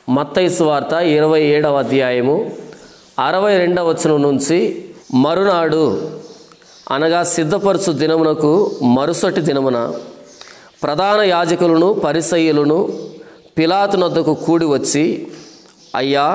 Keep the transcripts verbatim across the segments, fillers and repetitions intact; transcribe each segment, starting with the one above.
మత్తయి సువార్త ఇరవై ఏడవ అధ్యాయము అరవై రెండవ వచనం నుంచి, మరునాడు అనగా సిద్ధపరచు దినమునకు మరుసటి దినమున ప్రధాన యాజకులను పరిసయ్యులను పిలాతు నొద్దకు కూడి వచ్చి, అయ్యా,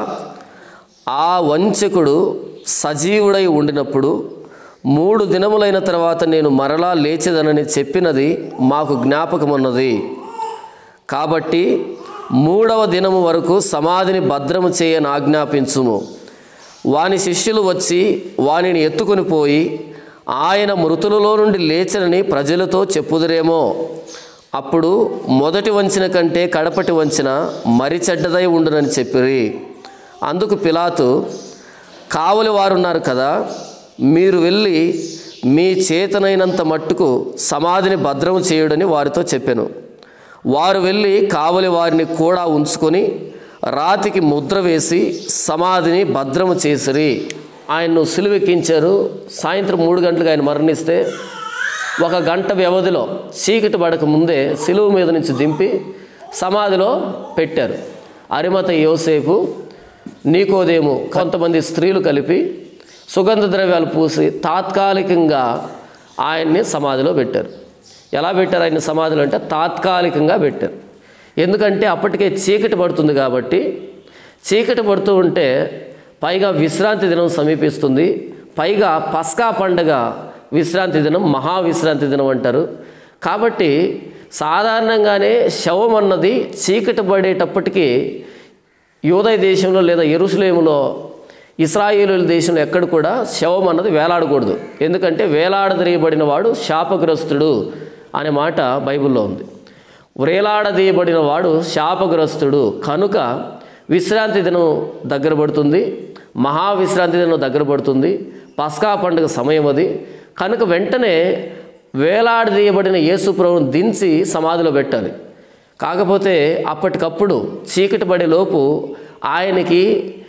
ఆ వంచకుడు సజీవుడై ఉండినప్పుడు మూడు దినములైన తర్వాత నేను మరలా లేచెదనని చెప్పినది మాకు జ్ఞాపకమున్నది. కాబట్టి మూడవ దినము వరకు సమాధిని భద్రము చేయని ఆజ్ఞాపించుము. వాని శిష్యులు వచ్చి వానిని ఎత్తుకొని పోయి ఆయన మృతులలో నుండి లేచనని ప్రజలతో చెప్పుదురేమో. అప్పుడు మొదటి వంచిన కంటే కడపటి వంచిన మరి చెడ్డదై ఉండునని చెప్పిరి. అందుకు పిలాతు, కావలి వారున్నారు కదా, మీరు వెళ్ళి మీ చేతనైనంత మట్టుకు సమాధిని భద్రము చేయుడని వారితో చెప్పెను. వారు వెళ్ళి కావలి వారిని కూడా ఉంచుకొని రాతికి ముద్ర వేసి సమాధిని భద్రము చేసిరి. ఆయన్ను సిలువెక్కించారు. సాయంత్రం మూడు గంటలకు ఆయన మరణిస్తే ఒక గంట వ్యవధిలో చీకటి పడక ముందే సిలువ మీద నుంచి దింపి సమాధిలో పెట్టారు. అరిమతయి యోసేపు, నీకోదేము, కొంతమంది స్త్రీలు కలిపి సుగంధ ద్రవ్యాలు పూసి తాత్కాలికంగా ఆయన్ని సమాధిలో పెట్టారు. ఎలా పెట్టారు ఆయన సమాధిలో అంటే తాత్కాలికంగా పెట్టారు. ఎందుకంటే అప్పటికే చీకటి పడుతుంది కాబట్టి. చీకటి పడుతూ ఉంటే పైగా విశ్రాంతి దినం సమీపిస్తుంది. పైగా పస్కా పండుగ విశ్రాంతి దినం, మహావిశ్రాంతి దినం అంటారు. కాబట్టి సాధారణంగానే శవం అన్నది చీకటి పడేటప్పటికీ యూదయ దేశంలో లేదా యెరూషలేములో, ఇశ్రాయేలు దేశంలో ఎక్కడ కూడా శవం అన్నది వేలాడకూడదు. ఎందుకంటే వేలాడదీయబడిన వాడు శాపగ్రస్తుడు అనే మాట బైబిల్లో ఉంది. వేలాడదీయబడిన వాడు శాపగ్రస్తుడు. కనుక విశ్రాంతి దినం దగ్గర పడుతుంది, మహావిశ్రాంతి దినం దగ్గర పడుతుంది, పస్కా పండుగ సమయం అది. కనుక వెంటనే వేలాడదీయబడిన యేసు ప్రభువును దించి సమాధిలో పెట్టాలి. కాకపోతే అప్పటికప్పుడు చీకటి పడే లోపు ఆయనకి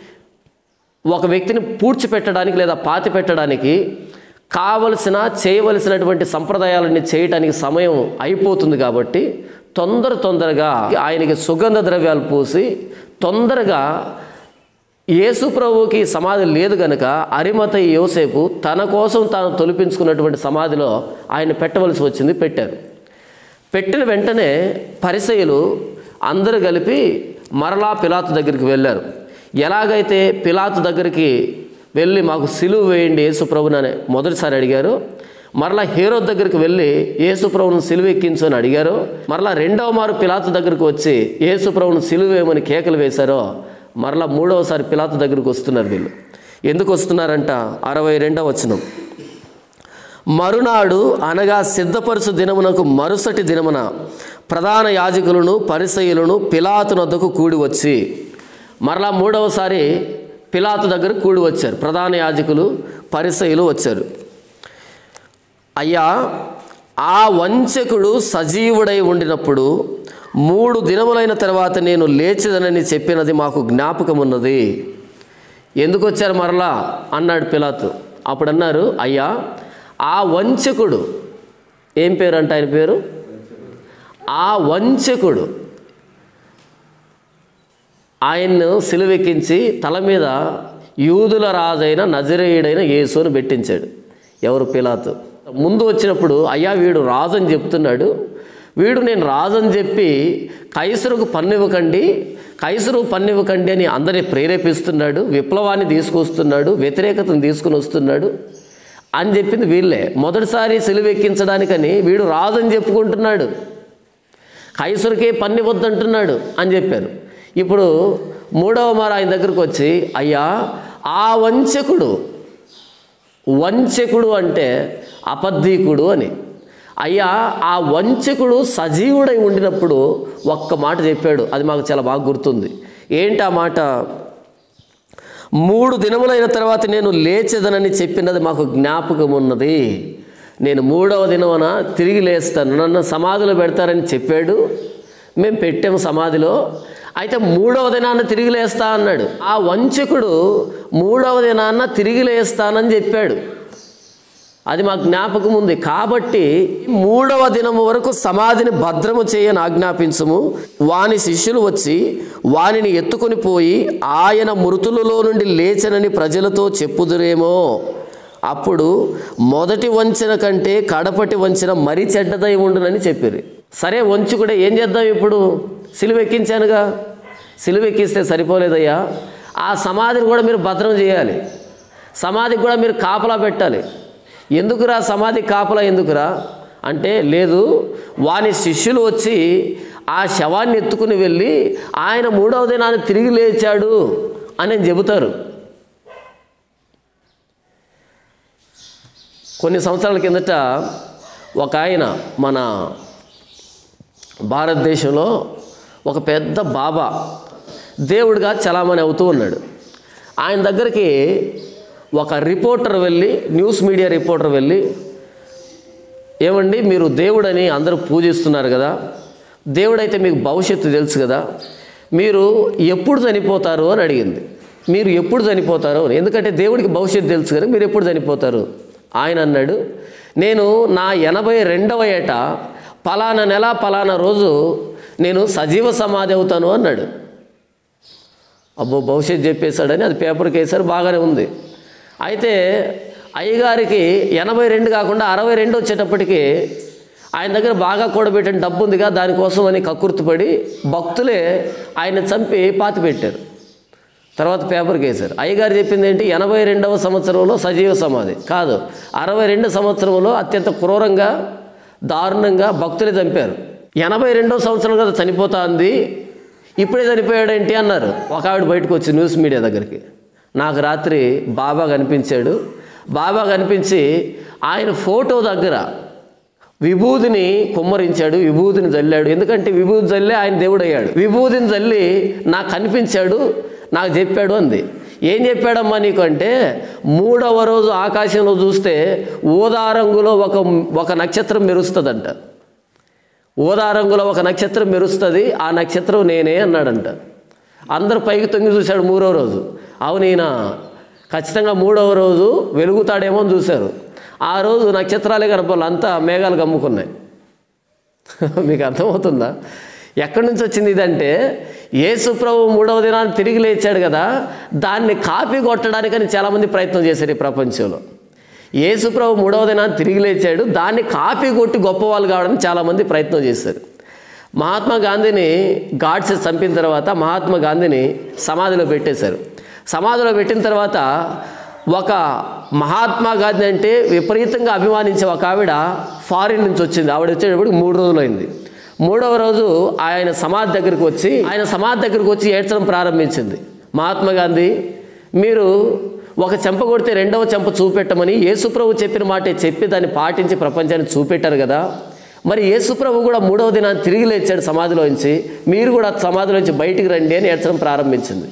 ఒక వ్యక్తిని పూడ్చిపెట్టడానికి లేదా పాతి పెట్టడానికి కావలసిన చేయవలసినటువంటి సంప్రదాయాలన్నీ చేయడానికి సమయం అయిపోతుంది. కాబట్టి తొందర తొందరగా ఆయనకి సుగంధ ద్రవ్యాలు పూసి తొందరగా, యేసు ప్రభువుకి సమాధి లేదు కనుక అరిమతయి యోసేపు తన కోసం తాను తొలిపించుకున్నటువంటి సమాధిలో ఆయన పెట్టవలసి వచ్చింది. పెట్టారు. పెట్టిన వెంటనే పరిసయ్యులు అందరూ కలిపి మరలా పిలాతు దగ్గరికి వెళ్ళారు. ఎలాగైతే పిలాతు దగ్గరికి వెళ్ళి మాకు సిలువ వేయండి యేసు ప్రభువుని మొదటిసారి అడిగారు, మరలా హేరోదు దగ్గరికి వెళ్ళి యేసు ప్రభువును సిలువ ఎక్కించు అని అడిగారు, మరలా రెండవ మారు పిలాతు దగ్గరికి వచ్చి యేసు ప్రభువును సిలువ వేయమని కేకలు వేశారో, మరలా మూడవసారి పిలాతు దగ్గరికి వస్తున్నారు. వీళ్ళు ఎందుకు వస్తున్నారంట? అరవై రెండవ వచనం, మరునాడు అనగా సిద్ధపరచు దినమునకు మరుసటి దినమున ప్రధాన యాజకులను పరిసయ్యులను పిలాతు నొద్దకు కూడి వచ్చి, మరలా మూడవసారి పిలాతు దగ్గర కూడి వచ్చారు. ప్రధాన యాజకులు పరిసయ్యులు వచ్చారు. అయ్యా, ఆ వంచకుడు సజీవుడై ఉండినప్పుడు మూడు దినములైన తర్వాత నేను లేచిదనని చెప్పినది మాకు జ్ఞాపకమున్నది. ఎందుకు వచ్చారు మరలా అన్నాడు పిలాతు. అప్పుడు అన్నారు, అయ్యా, ఆ వంచకుడు, ఏం పేరు అంటే ఆయన పేరు, ఆ వంచకుడు ఆయన్ను సిలువెక్కించి తల మీద యూదుల రాజైన నజరేయుడైన యేసును పెట్టించాడు. ఎవరు? పిలాతు. ముందు వచ్చినప్పుడు అయ్యా వీడు రాజు అని చెప్తున్నాడు, వీడు నేను రాజు అని చెప్పి కైసరుకు పన్నివ్వకండి, కైసరు పన్నివ్వకండి అని అందరినీ ప్రేరేపిస్తున్నాడు, విప్లవాన్ని తీసుకొస్తున్నాడు, వ్యతిరేకతను తీసుకుని వస్తున్నాడు అని చెప్పింది వీళ్ళే. మొదటిసారి సిలువెక్కించడానికని వీడు రాజు అని చెప్పుకుంటున్నాడు, కైసరుకే పన్నివద్దంటున్నాడు అని చెప్పారు. ఇప్పుడు మూడవ మారు ఆయన దగ్గరకు వచ్చి, అయ్యా, ఆ వంచకుడు, వంచకుడు అంటే అబద్ధీకుడు అని, అయ్యా ఆ వంచకుడు సజీవుడై ఉండినప్పుడు ఒక్క మాట చెప్పాడు. అది మాకు చాలా బాగా గుర్తుంది. ఏంటి ఆ మాట? మూడు దినములైన తర్వాత నేను లేచెదనని చెప్పినది మాకు జ్ఞాపకం ఉన్నది. నేను మూడవ దినమున తిరిగి లేస్తాను, నన్ను సమాధిలో పెడతారని చెప్పాడు. మేము పెట్టాము సమాధిలో. అయితే మూడవ దినాన్న తిరిగి లేస్తా అన్నాడు. ఆ వంచకుడు మూడవ దినాన్న తిరిగి లేస్తానని చెప్పాడు. అది మా జ్ఞాపకం ఉంది. కాబట్టి మూడవ దినము వరకు సమాధిని భద్రము చేయని ఆజ్ఞాపించము. వాని శిష్యులు వచ్చి వానిని ఎత్తుకొని పోయి ఆయన మృతులలో నుండి లేచనని ప్రజలతో చెప్పుదురేమో. అప్పుడు మొదటి వంచన కంటే కడపటి వంచన మరీ చెడ్డదై ఉండునని చెప్పారు. సరే, వంచుకుడే ఏం చేద్దాం ఇప్పుడు? సిలువెక్కించానుగా, సిలువెక్కిస్తే సరిపోలేదయ్యా, ఆ సమాధిని కూడా మీరు భద్రం చేయాలి, సమాధికి కూడా మీరు కాపలా పెట్టాలి. ఎందుకురా సమాధి కాపలా ఎందుకురా అంటే, లేదు, వాని శిష్యులు వచ్చి ఆ శవాన్ని ఎత్తుకుని వెళ్ళి ఆయన మూడవ దినాన్ని తిరిగి లేచాడు అని చెబుతారు. కొన్ని సంవత్సరాల కిందట ఒక ఆయన మన భారతదేశంలో ఒక పెద్ద బాబా దేవుడిగా చలామణి అవుతూ ఉన్నాడు. ఆయన దగ్గరికి ఒక రిపోర్టర్ వెళ్ళి, న్యూస్ మీడియా రిపోర్టర్ వెళ్ళి, ఏమండి మీరు దేవుడని అందరూ పూజిస్తున్నారు కదా, దేవుడైతే మీకు భవిష్యత్తు తెలుసు కదా, మీరు ఎప్పుడు చనిపోతారు అని అడిగింది. మీరు ఎప్పుడు చనిపోతారు అని, ఎందుకంటే దేవుడికి భవిష్యత్తు తెలుసు కదా, మీరు ఎప్పుడు చనిపోతారు? ఆయన అన్నాడు, నేను నా ఎనభై రెండవ ఏట పలానా నెల పలానా రోజు నేను సజీవ సమాధి అవుతాను అన్నాడు. అబ్బో, భవిష్యత్తు చెప్పేశాడని అది పేపర్కి వేశారు, బాగానే ఉంది. అయితే అయ్యగారికి ఎనభై రెండు కాకుండా అరవై రెండు వచ్చేటప్పటికి ఆయన దగ్గర బాగా కూడబెట్టిన డబ్బు ఉందిగా, దానికోసం అని కక్కుర్తిపడి భక్తులే ఆయన చంపి పాతి పెట్టారు. తర్వాత పేపర్కి వేశారు. అయ్యగారు చెప్పింది ఏంటి? ఎనభై రెండవ సంవత్సరంలో సజీవ సమాధి కాదు, అరవై రెండు సంవత్సరంలో అత్యంత క్రూరంగా దారుణంగా భక్తులే చంపారు. ఎనభై రెండవ సంవత్సరం కదా చనిపోతా ఉంది, ఇప్పుడే చనిపోయాడేంటి అన్నారు. ఒక ఆవిడ బయటకు వచ్చి న్యూస్ మీడియా దగ్గరికి, నాకు రాత్రి బాబా కనిపించాడు, బాబా కనిపించి ఆయన ఫోటో దగ్గర విభూతిని కుమ్మరించాడు, విభూతిని జల్లాడు. ఎందుకంటే విభూతి జల్లే ఆయన దేవుడు అయ్యాడు. విభూతిని జల్లి నాకు కనిపించాడు, నాకు చెప్పాడు అంది. ఏం చెప్పాడమ్మా నీకు అంటే, మూడవ రోజు ఆకాశంలో చూస్తే ఊదా రంగులో ఒక ఒక నక్షత్రం మెరుస్తుందంట. ఊదా రంగులో ఒక నక్షత్రం మెరుస్తుంది, ఆ నక్షత్రం నేనే అన్నాడంట. అందరూ పైకి తొంగి చూశాడు మూడవ రోజు. అవును, ఈయన ఖచ్చితంగా మూడవ రోజు వెలుగుతాడేమో అని చూశారు. ఆ రోజు నక్షత్రాలే కనపాలి, అంతా మేఘాలు కమ్ముకున్నాయి. మీకు అర్థమవుతుందా ఎక్కడి నుంచి వచ్చింది ఇదంటే? యేసు ప్రభు మూడవ దినాన్ని తిరిగి లేచాడు కదా, దాన్ని కాపీ కొట్టడానికని చాలామంది ప్రయత్నం చేశారు ఈ ప్రపంచంలో. యేసు ప్రభు మూడవ దినాన్ని తిరిగి లేచాడు, దాన్ని కాపీ కొట్టి గొప్పవాళ్ళు కావడానికి చాలామంది ప్రయత్నం చేశారు. మహాత్మా గాంధీని గాడ్సే చంపిన తర్వాత మహాత్మా గాంధీని సమాధిలో పెట్టేశారు. సమాధిలో పెట్టిన తర్వాత ఒక మహాత్మా గాంధీ అంటే విపరీతంగా అభిమానించే ఒక ఆవిడ ఫారిన్ నుంచి వచ్చింది. ఆవిడ వచ్చేటప్పటికి మూడు రోజులు అయింది. మూడవ రోజు ఆయన సమాధి దగ్గరికి వచ్చి ఆయన సమాధి దగ్గరికి వచ్చి ఏడ్చడం ప్రారంభించింది. మహాత్మా గాంధీ, మీరు ఒక చెంప కొడితే రెండవ చెంప చూపెట్టమని యేసుప్రభు చెప్పిన మాటే చెప్పి దాన్ని పాటించి ప్రపంచాన్ని చూపెట్టారు కదా, మరి యేసుప్రభు కూడా మూడవ దినాన్ని తిరిగి లేచాడు సమాధిలోంచి, మీరు కూడా సమాధిలోంచి బయటికి రండి అని ఏడ్చడం ప్రారంభించింది.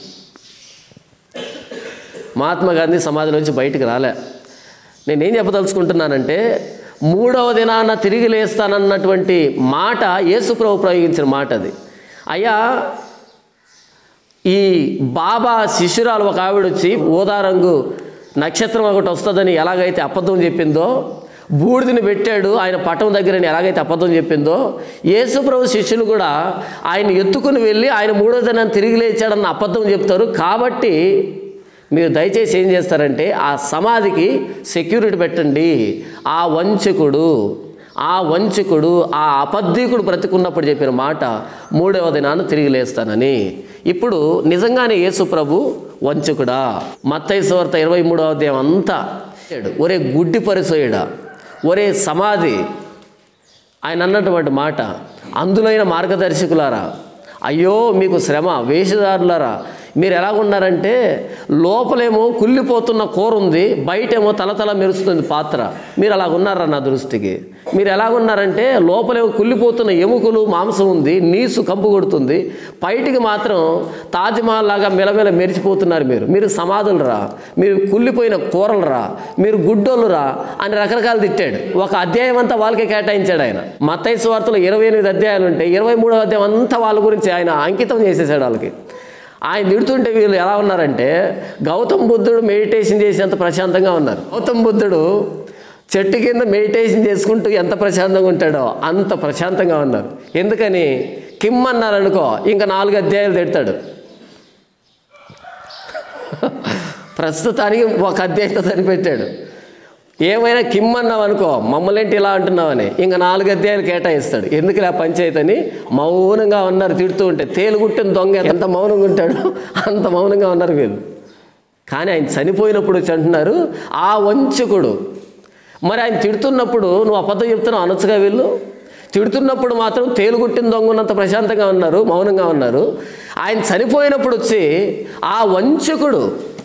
మహాత్మా గాంధీ సమాధిలోంచి బయటికి రాలే. నేనేం చెప్పదలుచుకుంటున్నానంటే, మూడవ దినాన తిరిగి లేస్తానన్నటువంటి మాట యేసుప్రభు ప్రయోగించిన మాట అది. అయ్యా, ఈ బాబా శిష్యురాలు ఒక ఆవిడ వచ్చి ఊదా రంగు నక్షత్రం ఒకటి వస్తుందని ఎలాగైతే అబద్ధం చెప్పిందో, బూడిదని పెట్టాడు ఆయన పటం దగ్గరని ఎలాగైతే అబద్ధం చెప్పిందో, యేసుప్రభు శిష్యులు కూడా ఆయన ఎత్తుకుని వెళ్ళి ఆయన మూడో దినాన్ని తిరిగి లేచాడన్న అబద్ధం చెప్తారు. కాబట్టి మీరు దయచేసి ఏం చేస్తారంటే, ఆ సమాధికి సెక్యూరిటీ పెట్టండి. ఆ వంచకుడు ఆ వంచకుడు ఆ అబద్ధికుడు బ్రతికున్నప్పుడు చెప్పిన మాట మూడవ దినాన్ని తిరిగి లేస్తానని. ఇప్పుడు నిజంగానే యేసు ప్రభు వంచకుడా? మత్తయి సువార్త ఇరవై మూడవ అధ్యాయం అంతా ఒరే గుడ్డి పరిసోయుడా, ఒరే సమాధి, ఆయన అన్నటువంటి మాట, అందులైన మార్గదర్శకులారా, అయ్యో మీకు శ్రమ, వేషధారులారా, మీరు ఎలాగున్నారంటే లోపలేమో కుళ్ళిపోతున్న కూర ఉంది, బయటేమో తలతల మెరుస్తుంది పాత్ర. మీరు అలాగున్నారా నా దృష్టికి? మీరు ఎలాగున్నారంటే లోపలేమో కుళ్ళిపోతున్న ఎముకలు మాంసం ఉంది, నీసు కంపు కొడుతుంది, బయటికి మాత్రం తాజ్మహల్ లాగా మెలమెల మెరిచిపోతున్నారు. మీరు మీరు సమాధులు రా, మీరు కుళ్ళిపోయిన కూరలు రా, మీరు గుడ్డోళ్ళు రా అని రకరకాలు తిట్టాడు. ఒక అధ్యాయం అంతా వాళ్ళకే కేటాయించాడు ఆయన. మత్తయి సువార్తలో ఇరవై ఎనిమిది అధ్యాయాలు ఉంటాయి, ఇరవై మూడవ అధ్యాయం అంతా వాళ్ళ గురించి ఆయన అంకితం చేసేసాడు వాళ్ళకి. ఆయన తిడుతుంటే వీళ్ళు ఎలా ఉన్నారంటే గౌతమ్ బుద్ధుడు మెడిటేషన్ చేసినంత ప్రశాంతంగా ఉన్నారు. గౌతమ్ బుద్ధుడు చెట్టు కింద మెడిటేషన్ చేసుకుంటూ ఎంత ప్రశాంతంగా ఉంటాడో అంత ప్రశాంతంగా ఉన్నారు. ఎందుకని? కిమ్ అన్నారనుకో ఇంకా నాలుగు అధ్యాయాలు తిడతాడు. ప్రస్తుతానికి ఒక అధ్యాయంతో సరిపెట్టాడు. ఏమైనా కిమ్ అన్నావు అనుకో, మమ్మల్ని ఏంటి ఇలా అంటున్నావని ఇంకా నాలుగు అధ్యాయాలు కేటాయిస్తాడు. ఎందుకు ఇలా పంచాయతీ అని మౌనంగా ఉన్నారు. తిడుతూ ఉంటే తేలుగుట్టిన దొంగ ఎంత మౌనంగా ఉంటాడో అంత మౌనంగా ఉన్నారు వీళ్ళు. కానీ ఆయన చనిపోయినప్పుడు వచ్చి అంటున్నారు ఆ వంచకుడు. మరి ఆయన తిడుతున్నప్పుడు నువ్వు అబద్ధం చెప్తున్నావు అనొచ్చుగా. వీళ్ళు తిడుతున్నప్పుడు మాత్రం తేలుగుట్టిన దొంగ ఉన్నంత ప్రశాంతంగా ఉన్నారు, మౌనంగా ఉన్నారు. ఆయన చనిపోయినప్పుడు వచ్చి ఆ వంచకుడు.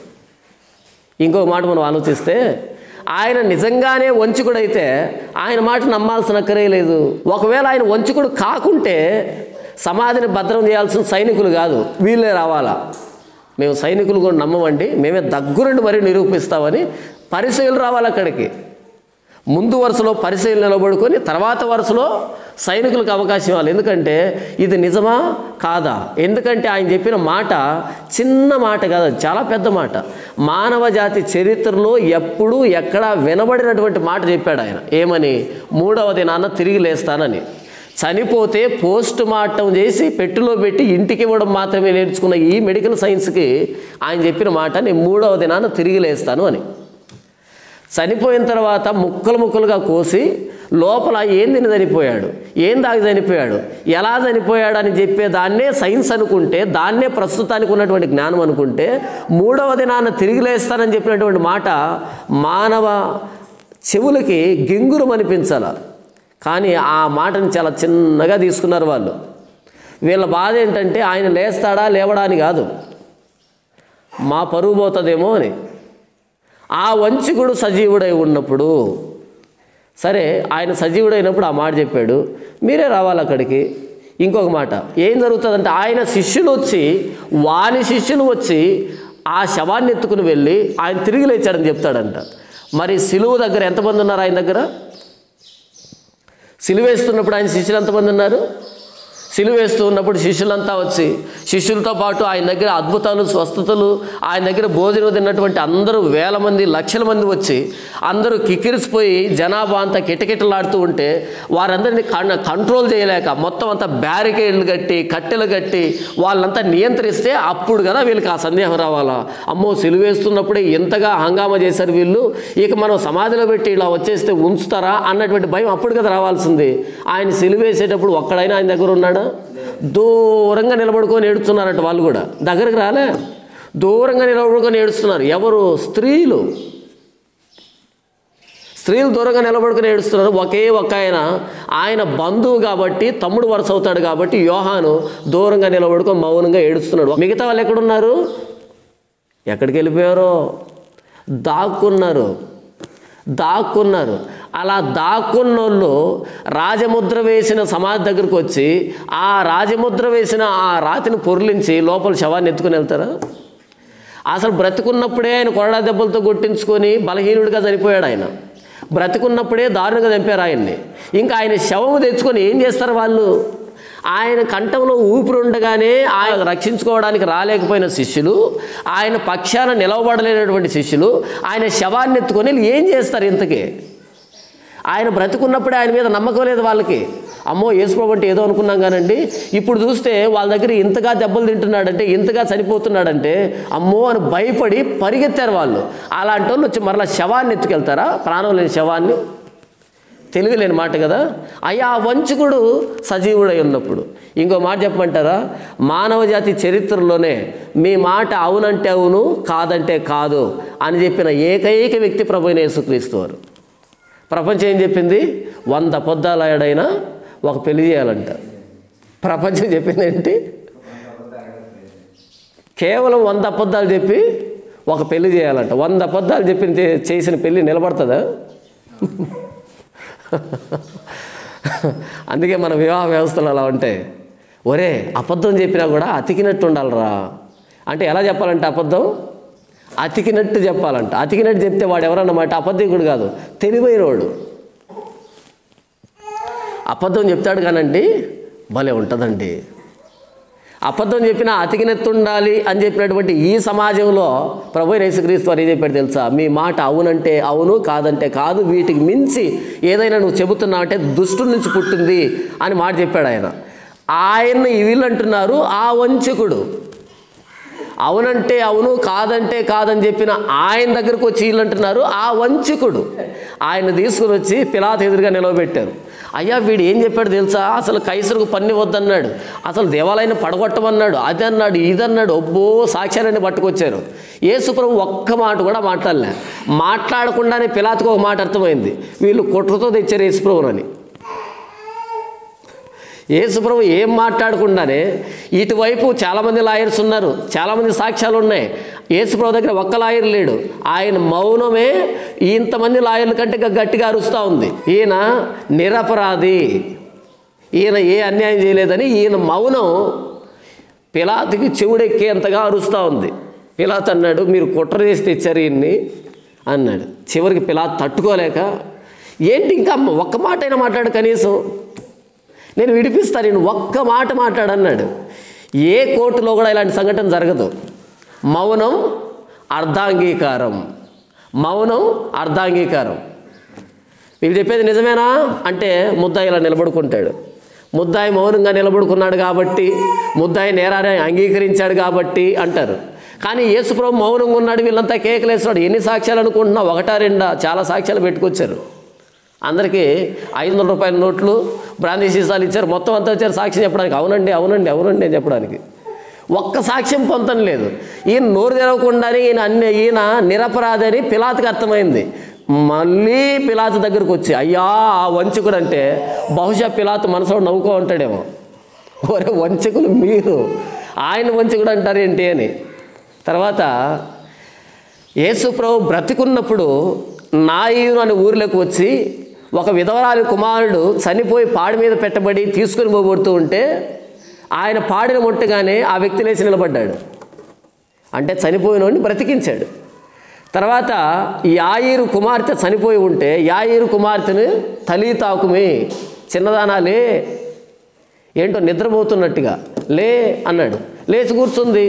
ఇంకో మాట మనం ఆలోచిస్తే ఆయన నిజంగానే వంచకుడైతే ఆయన మాట నమ్మాల్సిన అక్కరే లేదు. ఒకవేళ ఆయన వంచకుడు కాకుంటే సమాధిని భద్రం చేయాల్సిన సైనికులు కాదు, వీళ్ళే రావాలా. మేము సైనికులు కూడా నమ్మమండి, మేమే దగ్గరుండి మరీ నిరూపిస్తామని పరిశీలు రావాలి అక్కడికి. ముందు వరుసలో పరిశీలి నిలబడుకొని తర్వాత వరుసలో సైనికులకు అవకాశం ఇవ్వాలి. ఎందుకంటే ఇది నిజమా కాదా? ఎందుకంటే ఆయన చెప్పిన మాట చిన్న మాట కాదు, చాలా పెద్ద మాట. మానవ జాతి చరిత్రలో ఎప్పుడూ ఎక్కడా వినబడినటువంటి మాట చెప్పాడు ఆయన. ఏమని? మూడవ దినాన తిరిగి లేస్తానని. చనిపోతే పోస్ట్ మార్టం చేసి పెట్టెలో పెట్టి ఇంటికి ఇవ్వడం మాత్రమే నేర్చుకున్న ఈ మెడికల్ సైన్స్కి ఆయన చెప్పిన మాట నేను మూడవ దినాన తిరిగి లేస్తాను అని. చనిపోయిన తర్వాత ముక్కలు ముక్కలుగా కోసి లోపల ఏం తిని చనిపోయాడు, ఏం దాగి చనిపోయాడు, ఎలా చనిపోయాడు అని చెప్పే దాన్నే సైన్స్ అనుకుంటే, దాన్నే ప్రస్తుతానికి ఉన్నటువంటి జ్ఞానం అనుకుంటే, మూడవ దినాన తిరిగి లేస్తానని చెప్పినటువంటి మాట మానవ చెవులకి గింగురం అనిపించాల. కానీ ఆ మాటను చాలా చిన్నగా తీసుకున్నారు వాళ్ళు. వీళ్ళ బాధ ఏంటంటే ఆయన లేస్తాడా లేవడా అని కాదు, మా పరువు పోతుందేమో అని. ఆ వంచకుడు సజీవుడై ఉన్నప్పుడు, సరే ఆయన సజీవుడైనప్పుడు ఆ మాట చెప్పాడు, మీరే రావాలి అక్కడికి. ఇంకొక మాట ఏం జరుగుతుందంటే ఆయన శిష్యులు వచ్చి వాని శిష్యులు వచ్చి ఆ శవాన్ని ఎత్తుకుని వెళ్ళి ఆయన తిరిగి లేచాడని చెప్తాడంట. మరి సిలువ దగ్గర ఎంతమంది ఉన్నారు? ఆయన దగ్గర సిలువేస్తున్నప్పుడు ఆయన శిష్యులు ఎంతమంది ఉన్నారు? సిలువేస్తూ ఉన్నప్పుడు శిష్యులంతా వచ్చి శిష్యులతో పాటు ఆయన దగ్గర అద్భుతాలు, స్వస్థతలు, ఆయన దగ్గర భోజనం తిన్నటువంటి అందరూ వేల మంది, లక్షల మంది వచ్చి అందరూ కిక్కిరిసిపోయి జనాభా అంతా కిటకిటలాడుతూ ఉంటే వారందరినీ కంట్రోల్ చేయలేక మొత్తం అంతా బ్యారికేడ్లు కట్టి కట్టెలు కట్టి వాళ్ళంతా నియంత్రిస్తే అప్పుడు కదా వీళ్ళకి ఆ సందేహం రావాలా, అమ్మో సిలువేస్తున్నప్పుడే ఎంతగా హంగామా చేశారు వీళ్ళు, ఇక మనం సమాధిలో పెట్టి ఇలా వచ్చేస్తే ఉంచుతారా అన్నటువంటి భయం అప్పుడు కదా రావాల్సింది. ఆయన సిలువేసేటప్పుడు ఒక్కడైనా ఆయన దగ్గర ఉన్నాడా? దూరంగా నిలబడుకొని ఏడుస్తున్నారట. వాళ్ళు కూడా దగ్గరకు రాలే, దూరంగా నిలబడుకొని ఏడుస్తున్నారు. ఎవరు? స్త్రీలు. స్త్రీలు దూరంగా నిలబడుకొని ఏడుస్తున్నారు. ఒకే ఒక్క ఆయన, ఆయన బంధువు కాబట్టి, తమ్ముడు వరుస అవుతాడు కాబట్టి యోహాను దూరంగా నిలబడుకొని మౌనంగా ఏడుస్తున్నాడు. మిగతా వాళ్ళు ఎక్కడున్నారు? ఎక్కడికి వెళ్ళిపోయారో? దాక్కున్నారు దాక్కున్నారు అలా దాక్కున్నోళ్ళు రాజముద్ర వేసిన సమాధి దగ్గరకు వచ్చి ఆ రాజముద్ర వేసిన ఆ రాతిని పొర్లించి లోపల శవాన్ని ఎత్తుకుని వెళ్తారా? అసలు బ్రతికున్నప్పుడే ఆయన కొరడా దెబ్బలతో కొట్టించుకొని బలహీనుడిగా చనిపోయాడు. ఆయన బ్రతికున్నప్పుడే దారుణంగా చంపారు ఆయన్ని. ఇంకా ఆయన శవము తెచ్చుకొని ఏం చేస్తారు వాళ్ళు? ఆయన కంఠంలో ఊపిరి ఉండగానే ఆయన రక్షించుకోవడానికి రాలేకపోయిన శిష్యులు, ఆయన పక్షాన నిలవబడలేనటువంటి శిష్యులు ఆయన శవాన్ని ఎత్తుకొని ఏం చేస్తారు? ఇంతకీ ఆయన బ్రతుకున్నప్పుడే ఆయన మీద నమ్మకం లేదు వాళ్ళకి. అమ్మో యేసుప్రభు అంటే ఏదో అనుకున్నాం కానండి, ఇప్పుడు చూస్తే వాళ్ళ దగ్గర ఇంతగా దెబ్బలు తింటున్నాడంటే, ఇంతగా చనిపోతున్నాడంటే అమ్మో అని భయపడి పరిగెత్తారు వాళ్ళు. అలాంటి వాళ్ళు వచ్చి మరలా శవాన్ని ఎత్తుకెళ్తారా? ప్రాణం లేని శవాన్ని. తెలివిలేని మాట కదా. అయ్యా వంచకుడు సజీవుడై ఉన్నప్పుడు. ఇంకో మాట చెప్పమంటారా? మానవ జాతి చరిత్రలోనే మీ మాట అవునంటే అవును, కాదంటే కాదు అని చెప్పిన ఏకైక వ్యక్తి ప్రభువైన యేసుక్రీస్తు వారు. ప్రపంచం ఏం చెప్పింది? వంద పొద్దాలైనా ఒక పెళ్లి చేయాలంట. ప్రపంచం చెప్పింది ఏంటి? కేవలం వంద అబద్ధాలు చెప్పి ఒక పెళ్లి చేయాలంట. వంద అబద్ధాలు చెప్పి చేసిన పెళ్ళి నిలబడుతుందా? అందుకే మన వివాహ వ్యవస్థలు అలా ఉంటాయి. ఒరే అబద్ధం చెప్పినా కూడా అతికినట్టు ఉండాలరా అంటే ఎలా చెప్పాలంటే అబద్ధం అతికినట్టు చెప్పాలంట. అతికినట్టు చెప్తే వాడు ఎవరన్నమాట? అబద్ధికుడు కాదు, తెలివైనవాడు. అబద్ధం చెప్తాడు కానండి భలే ఉంటుందండి. అబద్ధం చెప్పినా అతికినెత్తుండాలి అని చెప్పినటువంటి ఈ సమాజంలో ప్రభువైన యేసుక్రీస్తు వారు ఏం చెప్పాడు తెలుసా? మీ మాట అవునంటే అవును, కాదంటే కాదు, వీటికి మించి ఏదైనా నువ్వు చెబుతున్నావంటే దుష్టుల నుంచి పుట్టింది అని మాట చెప్పాడు ఆయన. ఆయన్ని వీళ్ళు అంటున్నారు ఆ వంచకుడు. అవునంటే అవును, కాదంటే కాదని చెప్పిన ఆయన దగ్గరకు వచ్చి వీళ్ళు అంటున్నారు ఆ వంచకుడు. ఆయన తీసుకుని వచ్చి పిలాతు ఎదురుగా నిలవబెట్టారు. అయ్యా వీడు ఏం చెప్పాడు తెలుసా? అసలు కైసరుకు పన్ని వద్దన్నాడు, అసలు దేవాలయాన్ని పడగొట్టమన్నాడు, అది అన్నాడు, ఇది అన్నాడు. ఒబ్బో సాక్ష్యాలన్నీ పట్టుకొచ్చారు. యేసుప్రభు ఒక్క మాట కూడా మాట్లాడలే. మాట్లాడకుండానే పిలాతుకు ఒక మాట అర్థమైంది, వీళ్ళు కుట్రతో తెచ్చారు యేసుప్రభునని. యేసుప్రభు ఏం మాట్లాడకుండానే, ఇటువైపు చాలామంది లాయర్స్ ఉన్నారు, చాలామంది సాక్ష్యాలు ఉన్నాయి. యేసుప్రభు దగ్గర ఒక్క లాయర్ లేడు. ఆయన మౌనమే ఇంతమంది లాయర్ల కంటే గట్టిగా అరుస్తూ ఉంది. ఈయన నిరపరాధి, ఈయన ఏ అన్యాయం చేయలేదని ఈయన మౌనం పిలాతుకి చెవుడెక్కేంతగా అరుస్తూ ఉంది. పిలాతు అన్నాడు, మీరు కుట్ర చేసి తెచ్చారు ఈయన్ని అన్నాడు. చివరికి పిలాతు తట్టుకోలేక, ఏంటి ఇంకా ఒక్క మాట అయినా మాట్లాడు, కనీసం నేను విడిపిస్తాను, నేను ఒక్క మాట మాట్లాడన్నాడు. ఏ కోర్టులో కూడా ఇలాంటి సంఘటన జరగదు. మౌనం అర్ధాంగీకారం, మౌనం అర్ధాంగీకారం. వీళ్ళు చెప్పేది నిజమేనా అంటే ముద్దాయి ఇలా నిలబడుకుంటాడు. ముద్దాయి మౌనంగా నిలబడుకున్నాడు కాబట్టి, ముద్దాయి నేరాన్ని అంగీకరించాడు కాబట్టి అంటారు. కానీ యేసుప్రభు మౌనంగా ఉన్నాడు, వీళ్ళంతా కేకలేస్తున్నాడు. ఎన్ని సాక్ష్యాలు అనుకుంటున్నా? ఒకటా రెండా? చాలా సాక్ష్యాలు పెట్టుకొచ్చారు. అందరికీ ఐదు వందల రూపాయల నోట్లు, బ్రాందీ సీసాలు ఇచ్చారు. మొత్తం అంతా వచ్చారు సాక్ష్యం చెప్పడానికి. అవునండి అవునండి అవునండి అని చెప్పడానికి. ఒక్క సాక్ష్యం పొందడం లేదు. ఈయన నోరు తెరవకుండానే ఈయన అన్ని ఈయన నిరపరాధి అని పిలాతుకి అర్థమైంది. మళ్ళీ పిలాతు దగ్గరకు వచ్చి, అయ్యా ఆ వంచకుడు అంటే, బహుశా పిలాతు మనసులో నవ్వుకో ఉంటాడేమో, ఒరే వంచకులు మీరు, ఆయన వంచకుడు అంటారేంటి అని. తర్వాత యేసుప్రభు బ్రతికున్నప్పుడు నాయను అనే ఊరిలోకి వచ్చి ఒక విధవరాలి కుమారుడు చనిపోయి పాడి మీద పెట్టబడి తీసుకుని పోబడుతూ ఉంటే ఆయన పాడిన మొట్టగానే ఆ వ్యక్తి లేచి నిలబడ్డాడు. అంటే చనిపోయినోడిని బ్రతికించాడు. తర్వాత యాయీరు కుమార్తె చనిపోయి ఉంటే యాయీరు కుమార్తెను తలీ తాకుమి, చిన్నదానాలే, ఏంటో నిద్రపోతున్నట్టుగా లే అన్నాడు. లేచి కూర్చుంది.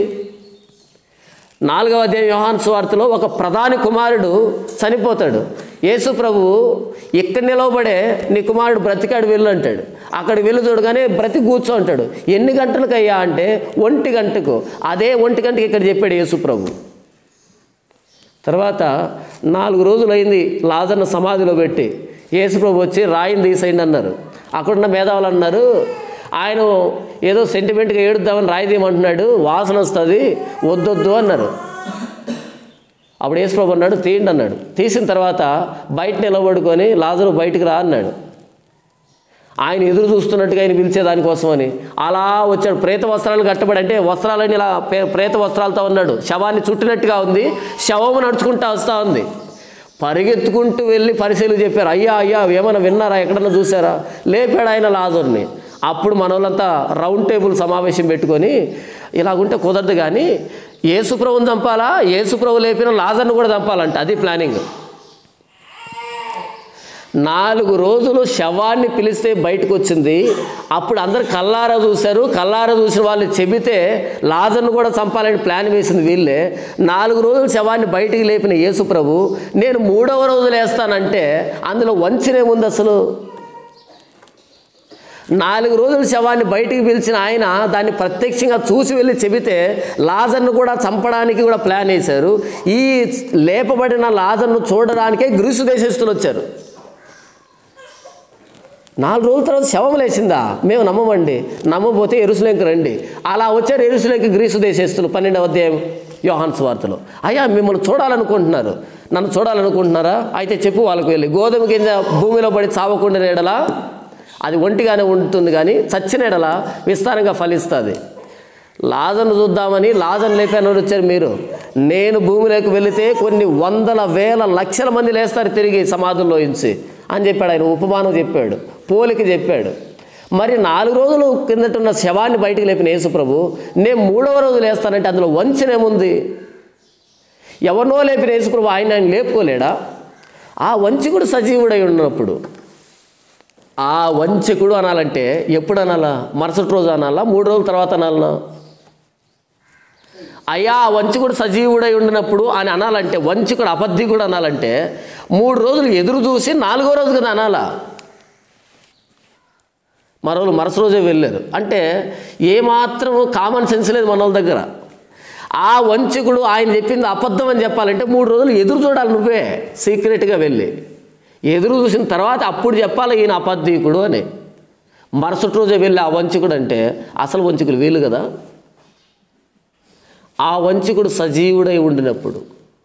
నాలుగవ అధ్యాయం యోహాను సువార్తలో ఒక ప్రధాని కుమారుడు చనిపోతాడు. యేసు ప్రభువు ఇక్కడ నిలవబడే నీ కుమారుడు బ్రతికాడు వెళ్ళు అంటాడు. అక్కడ వెళ్ళు చూడగానే బ్రతికి కూర్చో అంటాడు. ఎన్ని గంటలకయ్యా అంటే ఒంటి గంటకు. అదే ఒంటి గంటకి ఇక్కడ చెప్పాడు యేసు ప్రభు. తర్వాత నాలుగు రోజులైంది లాజర్ను సమాధిలో పెట్టి. యేసు ప్రభు వచ్చి రాయిని తీసేయండి అన్నారు. అక్కడున్న మేధావులు అన్నారు, ఆయన ఏదో సెంటిమెంట్గా ఏడుద్దామని రాయి తీయమంటున్నాడు, వాసన వస్తుంది, వద్దొద్దు అన్నారు. అప్పుడు యేసుప్రభు అన్నాడు తీయండి అన్నాడు. తీసిన తర్వాత బయట నిలబడుకొని లాజరు బయటికి రా అన్నాడు. ఆయన ఎదురు చూస్తున్నట్టుగా ఆయన పిలిచేదానికోసమని అలా వచ్చాడు. ప్రేత వస్త్రాలు కట్టబడి, అంటే వస్త్రాలని ఇలా ప్రేత వస్త్రాలతో ఉన్నాడు. శవాన్ని చుట్టినట్టుగా ఉంది. శవము నడుచుకుంటూ వస్తూ ఉంది. పరిగెత్తుకుంటూ వెళ్ళి పరిశీలి చెప్పారు, అయ్యా అయ్యా ఏమైనా విన్నారా, ఎక్కడన్నా చూసారా? లేపాడు ఆయన లాజర్ని. అప్పుడు మన వాళ్ళంతా రౌండ్ టేబుల్ సమావేశం పెట్టుకొని, ఇలాగుంటే కుదరదు కానీ యేసుప్రభుని చంపాలా, యేసుప్రభు లేపిన లాజర్ను కూడా చంపాలంట. అది ప్లానింగ్. నాలుగు రోజులు శవాన్ని పిలిస్తే బయటకు వచ్చింది. అప్పుడు అందరు కల్లారా చూశారు. కల్లారా చూసిన వాళ్ళు చెబితే లాజర్ను కూడా చంపాలని ప్లాన్ వేసింది వీళ్ళే. నాలుగు రోజులు శవాన్ని బయటికి లేపిన యేసుప్రభు నేను మూడవ రోజు లేస్తానంటే అందులో వంచనేముంది అసలు? నాలుగు రోజుల శవాన్ని బయటికి పిలిచిన ఆయన దాన్ని ప్రత్యక్షంగా చూసి వెళ్ళి చెబితే లాజర్ను కూడా చంపడానికి కూడా ప్లాన్ వేశారు. ఈ లేపబడిన లాజర్ను చూడడానికే గ్రీసు దేశస్తులు వచ్చారు. నాలుగు రోజుల తర్వాత శవం లేచిందా? మేము నమ్మమండి, నమ్మబోతే యెరూషలేముకి రండి. అలా వచ్చారు యెరూషలేముకి గ్రీసు దేశస్తులు. పన్నెండవ అధ్యాయం యోహాను సువార్తలో. అయ్యా మిమ్మల్ని చూడాలనుకుంటున్నారు, నన్ను చూడాలనుకుంటున్నారా? అయితే చెప్పు వాళ్ళకి వెళ్ళి, గోధుమ గింజ భూమిలో పడి చావకుండా ఎడలా అది ఒంటిగానే ఉంటుంది, కానీ చచ్చిన ఎడల విస్తారంగా ఫలిస్తుంది. లాజర్ను చూద్దామని లాజర్ను లేపాను వచ్చారు మీరు. నేను భూమిలోకి వెళితే కొన్ని వందల వేల లక్షల మంది లేస్తారు తిరిగి సమాధుల్లో ఇంచి అని చెప్పాడు ఆయన. ఉపమానం చెప్పాడు, పోలిక చెప్పాడు. మరి నాలుగు రోజులు కిందట ఉన్న శవాన్ని బయటికి లేపిన యేసుప్రభు నేను మూడవ రోజు లేస్తానంటే అందులో వంచనేముంది? ఎవరినో లేపిన యేసుప్రభు ఆయన ఆయన లేపుకోలేడా? ఆ వంచకుడు సజీవుడై ఉన్నప్పుడు, ఆ వంచకుడు అనాలంటే ఎప్పుడు అనాలా? మరుసటి రోజు అనాలా? మూడు రోజుల తర్వాత అనాలనా? అయ్యా ఆ వంచకుడు సజీవుడై ఉండినప్పుడు అని అనాలంటే, వంచకుడు అబద్ధికుడు అనాలంటే మూడు రోజులు ఎదురు చూసి నాలుగో రోజు కదా అనాలా. మరోళ్ళు మరుస రోజే వెళ్ళారు అంటే ఏమాత్రం కామన్ సెన్స్ లేదు మన వాళ్ళ దగ్గర. ఆ వంచకుడు ఆయన చెప్పింది అబద్ధం అని చెప్పాలంటే మూడు రోజులు ఎదురు చూడాలి, నువ్వే సీక్రెట్గా వెళ్ళి ఎదురు చూసిన తర్వాత అప్పుడు చెప్పాలి ఈయన అబద్ధికుడు అని. మరుసటి రోజే వెళ్ళి ఆ వంచకుడు అంటే అసలు వంచకులు వీళ్ళు కదా. ఆ వంచకుడు సజీవుడై ఉండినప్పుడు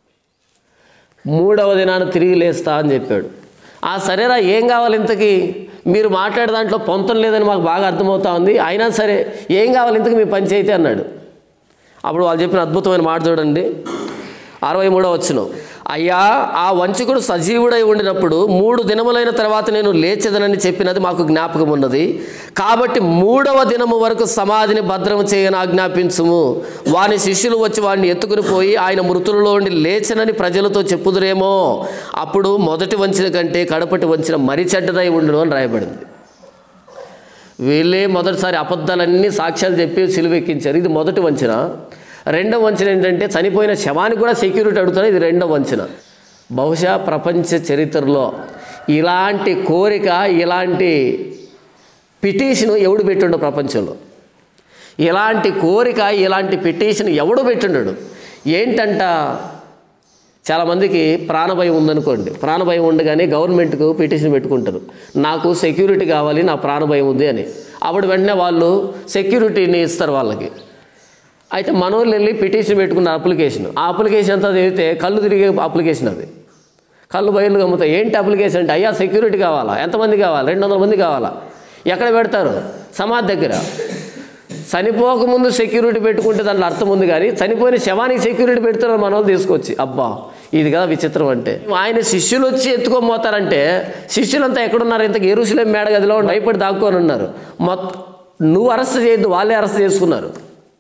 మూడవ దినాన్ని తిరిగి లేస్తా అని చెప్పాడు. ఆ సరేరా ఏం కావాలి ఇంతకీ, మీరు మాట్లాడే దాంట్లో పొంతం లేదని మాకు బాగా అర్థమవుతా ఉంది, అయినా సరే ఏం కావాలి ఇంతకీ మీ పంచాయితీ అన్నాడు. అప్పుడు వాళ్ళు చెప్పిన అద్భుతమైన మాట చూడండి, అరవై మూడవ వచనం. అయ్యా ఆ వంచకుడు సజీవుడై ఉండినప్పుడు మూడు దినములైన తర్వాత నేను లేచెదనని చెప్పినది మాకు జ్ఞాపకం ఉన్నది. కాబట్టి మూడవ దినము వరకు సమాధిని భద్రం చేయని ఆజ్ఞాపించుము. వాని శిష్యులు వచ్చి వాడిని ఎత్తుకుని పోయి ఆయన మృతులలో ఉండి లేచనని ప్రజలతో చెప్పుదురేమో. అప్పుడు మొదటి వంచిన కంటే కడపటి వంచిన మరి చెడ్డదై ఉండును అని రాయబడింది. వీళ్ళే మొదటిసారి అబద్ధాలన్నీ సాక్ష్యాలు చెప్పి సిలువెక్కించారు. ఇది మొదటి వంచన. రెండవ వంచన ఏంటంటే చనిపోయిన శవానికి కూడా సెక్యూరిటీ అడుగుతారు. ఇది రెండవ వంచన. బహుశా ప్రపంచ చరిత్రలో ఇలాంటి కోరిక, ఇలాంటి పిటిషన్ ఎవడు పెట్టుండడు ప్రపంచంలో. ఇలాంటి కోరిక, ఇలాంటి పిటిషన్ ఎవడు పెట్టుండడు. ఏంటంట, చాలామందికి ప్రాణభయం ఉందనుకోండి, ప్రాణభయం ఉండగానే గవర్నమెంట్కు పిటిషన్ పెట్టుకుంటారు, నాకు సెక్యూరిటీ కావాలి, నా ప్రాణభయం ఉంది అని. అప్పుడు వెంటనే వాళ్ళు సెక్యూరిటీని ఇస్తారు వాళ్ళకి. అయితే మనోళ్ళు వెళ్ళి పిటిషన్ పెట్టుకున్న అప్లికేషన్, ఆ అప్లికేషన్ అంతా చదివితే కళ్ళు తిరిగే అప్లికేషన్. అది కళ్ళు బయలు గమ్ముతాయి. ఏంటి అప్లికేషన్ అంటే, అయ్యా సెక్యూరిటీ కావాలా, ఎంతమంది కావాలా, రెండు వందల మంది కావాలా. ఎక్కడ పెడతారు, సమాధి దగ్గర. చనిపోకముందు సెక్యూరిటీ పెట్టుకుంటే దాంట్లో అర్థం ఉంది, కానీ చనిపోయిన శవానికి సెక్యూరిటీ పెడుతున్నారు మన వాళ్ళు తీసుకొచ్చి. అబ్బా ఇది కదా విచిత్రం అంటే. ఆయన శిష్యులు వచ్చి ఎత్తుకోమోతారంటే శిష్యులంతా ఎక్కడున్నారు, ఇంతకు యెరూషలేం మేడగదిలో భయపడి దాక్కొని ఉన్నారు. మొత్తం నువ్వు అరెస్ట్ చేయొద్దు, వాళ్ళే అరెస్ట్ చేసుకున్నారు.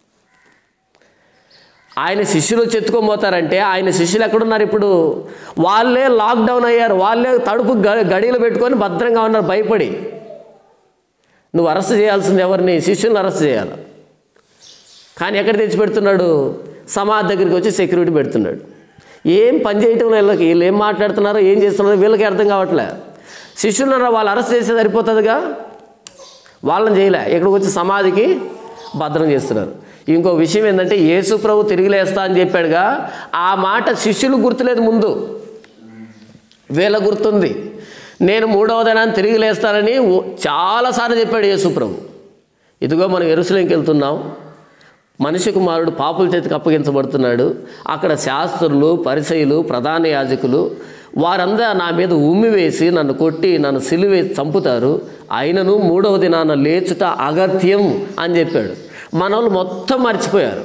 ఆయన శిష్యులు వచ్చి ఎత్తుకోమోతారంటే ఆయన శిష్యులు ఎక్కడున్నారు ఇప్పుడు, వాళ్ళే లాక్డౌన్ అయ్యారు, వాళ్ళే తడుపు గడియలు పెట్టుకొని భద్రంగా ఉన్నారు భయపడి. నువ్వు అరెస్ట్ చేయాల్సింది ఎవరిని, శిష్యులను అరెస్ట్ చేయాలి. కానీ ఎక్కడ తెచ్చిపెడుతున్నాడు, సమాధి దగ్గరికి వచ్చి సెక్యూరిటీ పెడుతున్నాడు. ఏం పని చేయటం వీళ్ళకి, వీళ్ళు ఏం మాట్లాడుతున్నారో ఏం చేస్తున్నారో వీళ్ళకి అర్థం కావట్లే. శిష్యులను వాళ్ళు అరెస్ట్ చేస్తే సరిపోతుందిగా, వాళ్ళని చేయలే, ఇక్కడికి వచ్చి సమాధికి భద్రం చేస్తున్నారు. ఇంకో విషయం ఏంటంటే, యేసు ప్రభు తిరిగి లేస్తా అని చెప్పాడుగా, ఆ మాట శిష్యులు గుర్తులేదు, ముందు వీళ్ళ గుర్తుంది. నేను మూడవ దినాన్ని తిరిగి లేస్తానని చాలాసార్లు చెప్పాడు యేసు ప్రభు. ఇదిగో మనం యెరూషలేంకి వెళ్తున్నాం, మనిషి కుమారుడు పాపుల చేతికి అప్పగించబడుతున్నాడు. అక్కడ శాస్త్రులు, పరిసయ్యులు, ప్రధాన యాజకులు వారందరూ నా మీద ఉమ్మి వేసి నన్ను కొట్టి నన్ను సిలువేసి చంపుతారు, అయినను మూడవ దినాన లేచుట అగత్యం అని చెప్పాడు. మన వాళ్ళు మొత్తం మర్చిపోయారు.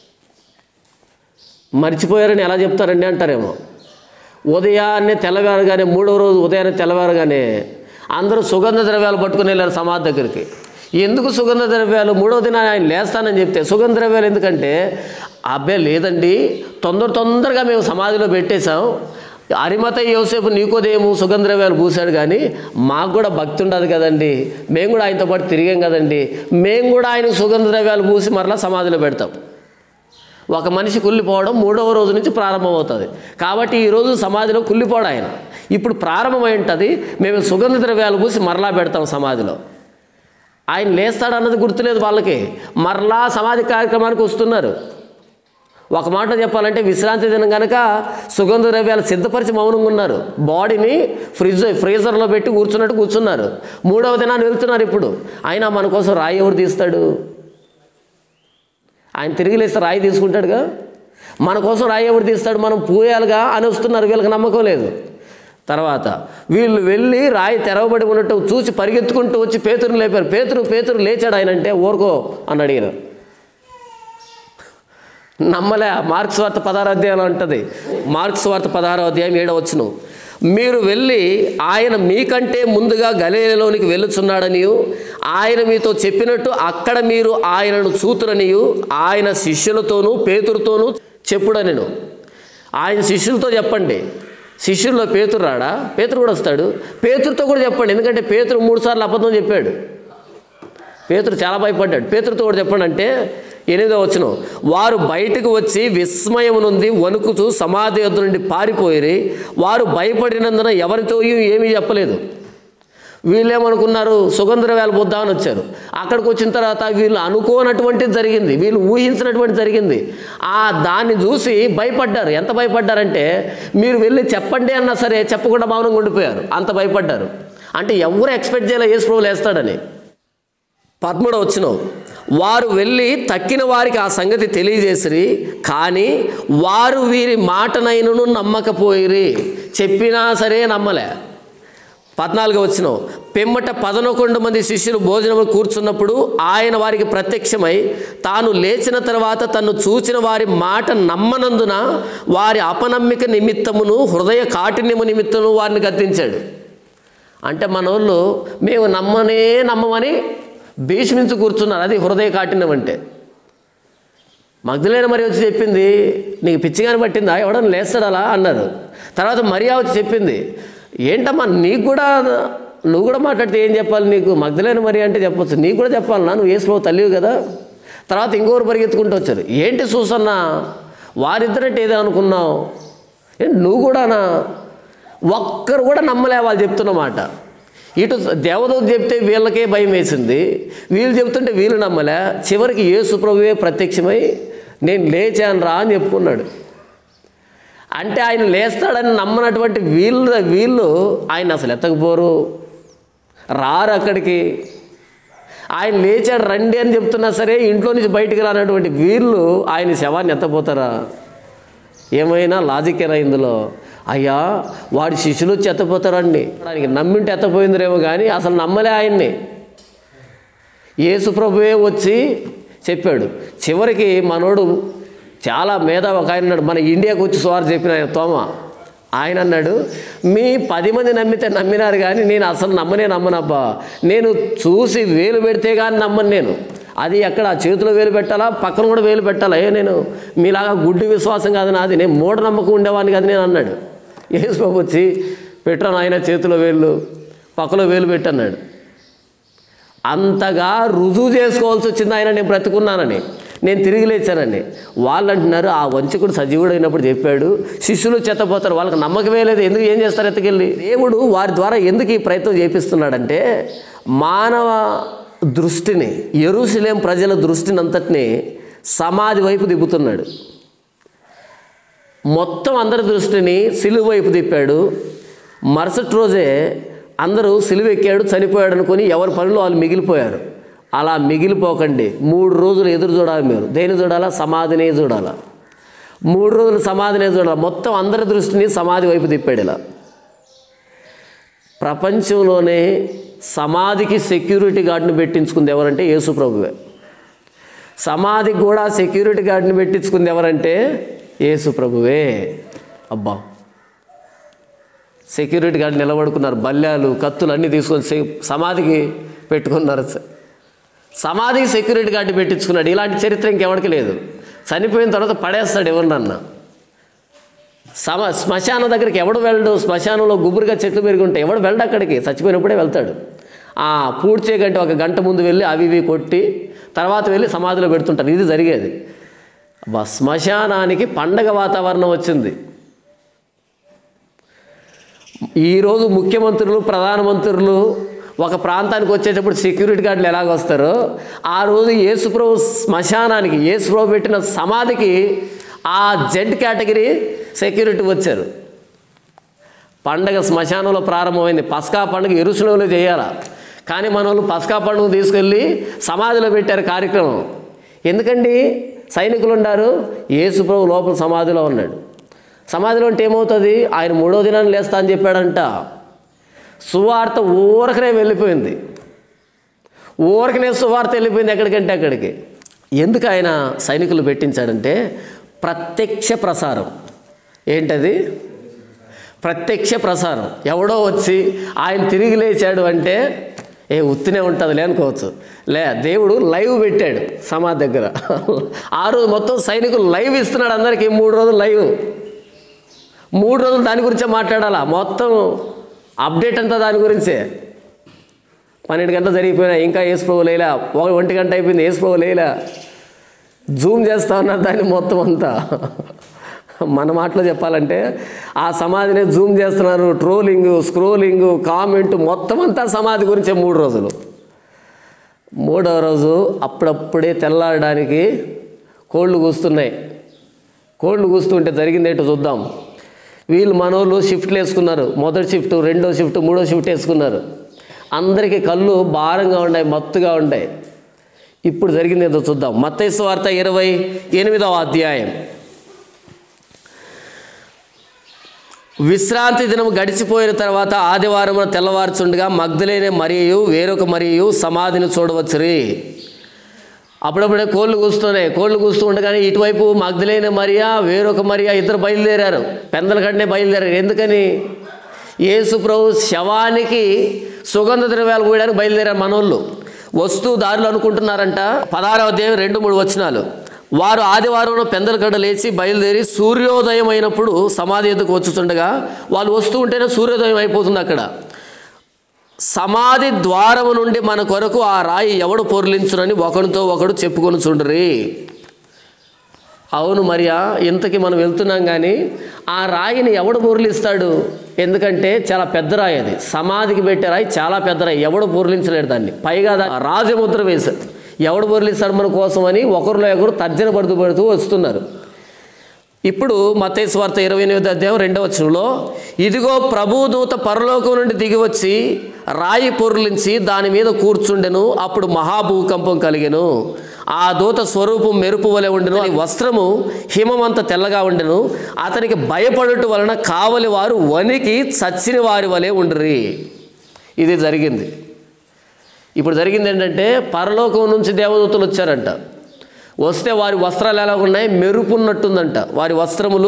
మర్చిపోయారని ఎలా చెప్తారండి అంటారేమో. ఉదయాన్నే తెల్లవారుగానే, మూడవ రోజు ఉదయాన్నే తెల్లవారుగానే అందరూ సుగంధ ద్రవ్యాలు పట్టుకుని వెళ్ళారు సమాధి దగ్గరికి. ఎందుకు సుగంధ ద్రవ్యాలు, మూడవ దినాన్ని ఆయన లేస్తానని చెప్తే సుగంధ ద్రవ్యాలు ఎందుకంటే, అబ్బే లేదండి తొందర తొందరగా మేము సమాధిలో పెట్టేశాం, అరిమతయి యోసేపు నీకోదేము సుగంధ ద్రవ్యాలు పూసాడు, కానీ మాకు కూడా భక్తి ఉండదు కదండి, మేము కూడా ఆయనతో పాటు తిరిగాం కదండి, మేము కూడా ఆయనకు సుగంధ ద్రవ్యాలు పూసి మరలా సమాధిలో పెడతాం. ఒక మనిషి కుళ్ళిపోవడం మూడవ రోజు నుంచి ప్రారంభమవుతుంది. కాబట్టి ఈరోజు సమాధిలో కుళ్ళిపోవడం ఆయన ఇప్పుడు ప్రారంభమై ఉంటుంది. మేము సుగంధ ద్రవ్యాలు పూసి మరలా పెడతాం సమాధిలో. ఆయన లేస్తాడన్నది గుర్తులేదు వాళ్ళకి, మరలా సమాధి కార్యక్రమానికి వస్తున్నారు. ఒక మాట చెప్పాలంటే, విశ్రాంతి దినం కనుక సుగంధ ద్రవ్యాలు సిద్ధపరిచి మౌనంగా ఉన్నారు. బాడీని ఫ్రిడ్జ్ ఫ్రీజర్లో పెట్టి కూర్చున్నట్టు కూర్చున్నారు. మూడవ దినాన్ని వెళ్తున్నారు ఇప్పుడు. అయినా మన కోసం రాయి ఎవరు తీస్తాడు, ఆయన తిరిగి లేస్తే రాయి తీసుకుంటాడుగా, మన కోసం రాయి ఎవరు తీస్తాడు, మనం పూయాలిగా అని వస్తున్నారు. వీళ్ళకి నమ్మకం లేదు. తర్వాత వీళ్ళు వెళ్ళి రాయి తెరవబడి ఉన్నట్టు చూసి పరిగెత్తుకుంటూ వచ్చి పేతురుని లేపారు. పేతురు పేతురు లేచాడు ఆయన అంటే, ఊరుకో అని అడిగారు. నమ్మలే. మార్క్స్ వార్త పదహారో అధ్యాయంలో ఉంటుంది. మార్క్స్ వార్త పదహారో అధ్యాయం ఏడవ వచనం, మీరు వెళ్ళి ఆయన మీకంటే ముందుగా గలిలయలోనికి వెళ్ళుచున్నాడనియు ఆయన మీతో చెప్పినట్టు అక్కడ మీరు ఆయనను చూతురనియు ఆయన శిష్యులతోనూ పేతురుతోనూ చెప్పుడనెను. ఆయన శిష్యులతో చెప్పండి. శిష్యుల్లో పేతురు రాడా, పేతురు కూడా వస్తాడు. పేతురుతో కూడా చెప్పండి, ఎందుకంటే పేతురు మూడు సార్లు అబద్ధం చెప్పాడు. పేతురు చాలా భయపడ్డాడు. పేతురుతో కూడా చెప్పండి అంటే, ఎనిమిదో వచనం, వారు బయటకు వచ్చి విస్మయం నుండి వణుకుతూ సమాధి యొద్ద నుండి పారిపోయి వారు భయపడినందున ఎవరితో ఏమీ చెప్పలేదు. వీళ్ళేమనుకున్నారు, సుగంధద్రవ్యాలు పొద్దామని వచ్చారు. అక్కడికి వచ్చిన తర్వాత వీళ్ళు అనుకోనటువంటిది జరిగింది, వీళ్ళు ఊహించినటువంటి జరిగింది. ఆ దాన్ని చూసి భయపడ్డారు. ఎంత భయపడ్డారంటే మీరు వెళ్ళి చెప్పండి అన్నా సరే చెప్పకుండా మౌనంగా ఉండిపోయారు, అంత భయపడ్డారు. అంటే ఎవరు ఎక్స్పెక్ట్ చేయలే యేసు ప్రభువు లేస్తాడని. పదమూడవ వచనం, వారు వెళ్ళి తక్కిన వారికి ఆ సంగతి తెలియజేసిరి, కానీ వారు వీరి మాటనైనను నమ్మకపోయిరి. చెప్పినా సరే నమ్మలే. పద్నాలుగో వచనం, పిమ్మట పదనొకండు మంది శిష్యులు భోజనము కూర్చున్నప్పుడు ఆయన వారికి ప్రత్యక్షమై తాను లేచిన తర్వాత తను చూచిన వారి మాట నమ్మనందున వారి అపనమ్మిక నిమిత్తమును హృదయ కాఠిన్యము నిమిత్తము వారిని గద్దించాడు. అంటే మన వాళ్ళు మేము నమ్మనే నమ్మమని భీష్మించి కూర్చున్నారు. అది హృదయ కాఠిన్యం అంటే. మగ్దలేన మరి వచ్చి చెప్పింది, నీకు పిచ్చిగాని పట్టిందా, ఎవడన్నా లేస్తాడు అలా అన్నారు. తర్వాత మరియా వచ్చి చెప్పింది, ఏంటమ్మా నీకు కూడా, నువ్వు కూడా మాట్లాడితే ఏం చెప్పాలి నీకు, మగ్దలేన మరి అంటే చెప్పొచ్చు, నీకు కూడా చెప్పాలన్నా, నువ్వు యేసు ప్రభు తల్లివి కదా. తర్వాత ఇంకోరు పరిగెత్తుకుంటూ వచ్చారు, ఏంటి సూసన్నా వారిద్దరంటే ఏదో అనుకున్నావు, ఏంటి నువ్వు కూడానా. ఒక్కరు కూడా నమ్మలే వాళ్ళు చెప్తున్నమాట. ఇటు దేవదూత చెప్తే వీళ్ళకే భయం వేసింది, వీళ్ళు చెప్తుంటే వీళ్ళు నమ్మలే. చివరికి యేసు ప్రభువే ప్రత్యక్షమై నేను లేచాను రా అని చెప్పుకున్నాడు. అంటే ఆయన లేస్తాడని నమ్మనటువంటి వీళ్ళు వీళ్ళు ఆయన అసలు ఎత్తకపోరు, రారు అక్కడికి. ఆయన లేచాడు రండి అని చెప్తున్నా సరే ఇంట్లో నుంచి బయటికి రానటువంటి వీళ్ళు ఆయన శవాన్ని ఎత్తపోతారా? ఏమైనా లాజికేనా ఇందులో? అయ్యా వాడి శిష్యులు వచ్చి ఎత్తపోతారండి, ఆయనకి నమ్మింటే ఎత్తపోయిందిరేమో కానీ అసలు నమ్మలే ఆయన్ని. యేసు ప్రభువే వచ్చి చెప్పాడు. చివరికి మనోడు చాలా మేధావి ఒక ఆయన ఉన్నాడు, మన ఇండియాకు వచ్చి సువార్త చెప్పిన ఆయన తోమ. ఆయన అన్నాడు, మీ పది మంది నమ్మితే నమ్మినారు కానీ నేను అసలు నమ్మనే నమ్మనబ్బా, నేను చూసి వేలు పెడితే కానీ నమ్మను నేను. అది ఎక్కడ చేతిలో వేలు పెట్టాలా, పక్కన కూడా వేలు పెట్టాలా, ఏ నేను మీలాగా గుడ్డి విశ్వాసం కాదు నాది, నేను మూఢనమ్మకం ఉండేవాడిని కాదు నేను అన్నాడు. యేసు ప్రభు వచ్చి పెట్టాను ఆయన చేతిలో వేలు పక్కలో వేలు పెట్టన్నాడు. అంతగా రుజువు చేసుకోవాల్సి వచ్చింది ఆయన నేను బ్రతుకున్నానని, నేను తిరిగి లేచానని. వాళ్ళు అంటున్నారు ఆ వంచకుడు సజీవుడు అయినప్పుడు చెప్పాడు, శిష్యులు చెత్తపోతారు, వాళ్ళకి నమ్మకమే లేదు, ఎందుకు ఏం చేస్తారు ఎత్తుకెళ్ళి. దేవుడు వారి ద్వారా ఎందుకు ఈ ప్రయత్నం చేపిస్తున్నాడంటే మానవ దృష్టిని, యెరూషలేం ప్రజల దృష్టిని అంతటిని సమాధి వైపు దిప్పుతున్నాడు. మొత్తం అందరి దృష్టిని సిలువ వైపు తిప్పాడు. మరుసటి రోజే అందరూ సిలువ ఎక్కాడు చనిపోయాడు అనుకుని ఎవరి పనులు వాళ్ళు మిగిలిపోయారు. అలా మిగిలిపోకండి, మూడు రోజులు ఎదురు చూడాలి. మీరు దేని చూడాలా? సమాధినే చూడాలా. మూడు రోజులు సమాధినే చూడాలి. మొత్తం అందరి దృష్టిని సమాధి వైపు తిప్పాడు. ఇలా ప్రపంచంలోనే సమాధికి సెక్యూరిటీ గార్డ్ని పెట్టించుకుంది ఎవరంటే యేసు ప్రభువే. సమాధికి కూడా సెక్యూరిటీ గార్డ్ని పెట్టించుకుంది ఎవరంటే యేసు ప్రభువే. అబ్బా, సెక్యూరిటీ గార్డ్ నిలబడుకున్నారు, బల్యాలు కత్తులు అన్నీ తీసుకొని సమాధికి పెట్టుకున్నారు. సమాధికి సెక్యూరిటీ గార్డ్ పెట్టించుకున్నాడు. ఇలాంటి చరిత్ర ఇంకెవరికి లేదు. చనిపోయిన తర్వాత పడేస్తాడు ఎవరినన్నా. సమ శ్మశానం దగ్గరికి ఎవడు వెళ్ళడు. శ్మశానంలో గుబురుగా చెట్లు పెరిగి ఉంటాయి, ఎవడు వెళ్ళడు అక్కడికి, చచ్చిపోయినప్పుడే వెళ్తాడు. ఆ పూడ్చే గంట ఒక గంట ముందు వెళ్ళి అవి ఇవి కొట్టి తర్వాత వెళ్ళి సమాధిలో పెడుతుంటారు. ఇది జరిగేది. శ్మశానానికి పండగ వాతావరణం వచ్చింది. ఈరోజు ముఖ్యమంత్రులు ప్రధానమంత్రులు ఒక ప్రాంతానికి వచ్చేటప్పుడు సెక్యూరిటీ గార్డులు ఎలాగ వస్తారో ఆ రోజు యేసుప్రభు శ్మశానానికి, యేసుప్రభు పెట్టిన సమాధికి ఆ జెడ్ కేటగిరీ సెక్యూరిటీ వచ్చారు. పండగ శ్మశానంలో ప్రారంభమైంది. పస్కా పండుగ యెరూషలేములో చేయాలా, కానీ మన వాళ్ళు పస్కా పండుగ తీసుకెళ్ళి సమాధిలో పెట్టారు కార్యక్రమం. ఎందుకండి? సైనికులు ఉన్నారు, యేసుప్రభు లోపల సమాధిలో ఉన్నాడు. సమాధిలో ఉంటే ఏమవుతుంది? ఆయన మూడో దినాన్ని లేస్తా అని చెప్పాడంట. సువార్త ఊరకనే వెళ్ళిపోయింది, ఊరకనే సువార్త వెళ్ళిపోయింది ఎక్కడికంటే అక్కడికి. ఎందుకు ఆయన సైనికులు పెట్టించాడంటే ప్రత్యక్ష ప్రసారం. ఏంటది? ప్రత్యక్ష ప్రసారం. ఎవడో వచ్చి ఆయన తిరిగి లేచాడు అంటే ఏ ఉత్తినే ఉంటుంది లే అనుకోవచ్చు. లే, దేవుడు లైవ్ పెట్టాడు సమాధి దగ్గర. ఆ రోజు మొత్తం సైనికులు లైవ్ ఇస్తున్నాడు అందరికీ. మూడు రోజులు లైవ్, మూడు రోజులు దాని గురించే మాట్లాడాలా. మొత్తం అప్డేట్ అంతా దాని గురించే. పన్నెండు గంటలు జరిగిపోయినా ఇంకా యేసు ప్రభు లేలా, ఒంటి గంట అయిపోయింది యేసు ప్రభు లేలా. జూమ్ చేస్తా ఉన్నారు దాన్ని మొత్తం అంతా. మన మాటలో చెప్పాలంటే ఆ సమాధిని జూమ్ చేస్తున్నారు. ట్రోలింగ్, స్క్రోలింగ్, కామెంట్ మొత్తం అంతా సమాధి గురించే మూడు రోజులు. మూడవ రోజు అప్పుడప్పుడే తెల్లారడానికి కోళ్ళు కూస్తున్నాయి. కోళ్ళు కూస్తుంటే జరిగింది ఏంటో చూద్దాం. వీళ్ళు మనోళ్ళు షిఫ్ట్లు వేసుకున్నారు. మొదటి షిఫ్ట్, రెండో షిఫ్ట్, మూడో షిఫ్ట్ వేసుకున్నారు. అందరికీ కళ్ళు భారంగా ఉన్నాయి, మత్తుగా ఉన్నాయి. ఇప్పుడు జరిగింది ఏదో చూద్దాం. మత్తయి సువార్త ఇరవై ఎనిమిదవ అధ్యాయం. విశ్రాంతి దినం గడిచిపోయిన తర్వాత ఆదివారమున తెల్లవారుచుండగా మగ్దలేనే మరియు వేరొక మరియు సమాధిని చూడవచ్చురి. అప్పుడప్పుడే కోళ్ళు కూస్తున్నాయి. కోళ్ళు కూస్తూ ఉండగానే ఇటువైపు మగ్దలేనే మరియా, వేరొక మరియా ఇద్దరు బయలుదేరారు. పెందల కంటే బయలుదేరారు. ఎందుకని? యేసు ప్రభు శవానికి సుగంధ ద్రవ్యాలు పోయడానికి బయలుదేరారు మనోళ్ళు. వస్తూ దారులు అనుకుంటున్నారంట. పదహారవ అధ్యాయం రెండు మూడు వచనాలు. వారు ఆదివారం పెందల గడ్డ లేచి బయలుదేరి సూర్యోదయం అయినప్పుడు సమాధి ఎద్దుకు వచ్చుతుండగా, వాళ్ళు వస్తూ ఉంటేనే సూర్యోదయం అయిపోతుంది. అక్కడ సమాధి ద్వారము నుండి మన కొరకు ఆ రాయి ఎవడు పొర్లించునని ఒకరితో ఒకడు చెప్పుకొని చుండ్రి. అవును మరియా, ఇంతకీ మనం వెళ్తున్నాం కానీ ఆ రాయిని ఎవడు పొర్లిస్తాడు? ఎందుకంటే చాలా పెద్ద రాయి అది. సమాధికి పెట్టే రాయి చాలా పెద్ద రాయి. ఎవడు పొర్లించలేడు దాన్ని. పైగా రాజముద్ర వేశారు. ఎవడు పొర్లిస్తాడు మన కోసం అని ఒకరిలో ఒకరు తర్జన పడుతూ పడుతూ వస్తున్నారు. ఇప్పుడు మత్తయి సువార్త ఇరవై ఎనిమిది అధ్యాయం రెండవ వచనంలో, ఇదిగో ప్రభుదూత పరలోకం నుండి దిగి వచ్చి రాయి పొర్లించి దాని మీద కూర్చుండెను. అప్పుడు మహాభూకంపం కలిగెను. ఆ దూత స్వరూపం మెరుపు వలె ఉండెను. వస్త్రము హిమమంత తెల్లగా ఉండెను. అతనికి భయపడుట వలన కావలి వారు వణికి చచ్చిన వారి వలె ఉండ్రి. ఇది జరిగింది. ఇప్పుడు జరిగింది ఏంటంటే, పరలోకం నుంచి దేవదూతలు వచ్చారంట. వస్తే వారి వస్త్రాలు ఎలా ఉన్నాయి? మెరుపున్నట్టుందంట వారి వస్త్రములు.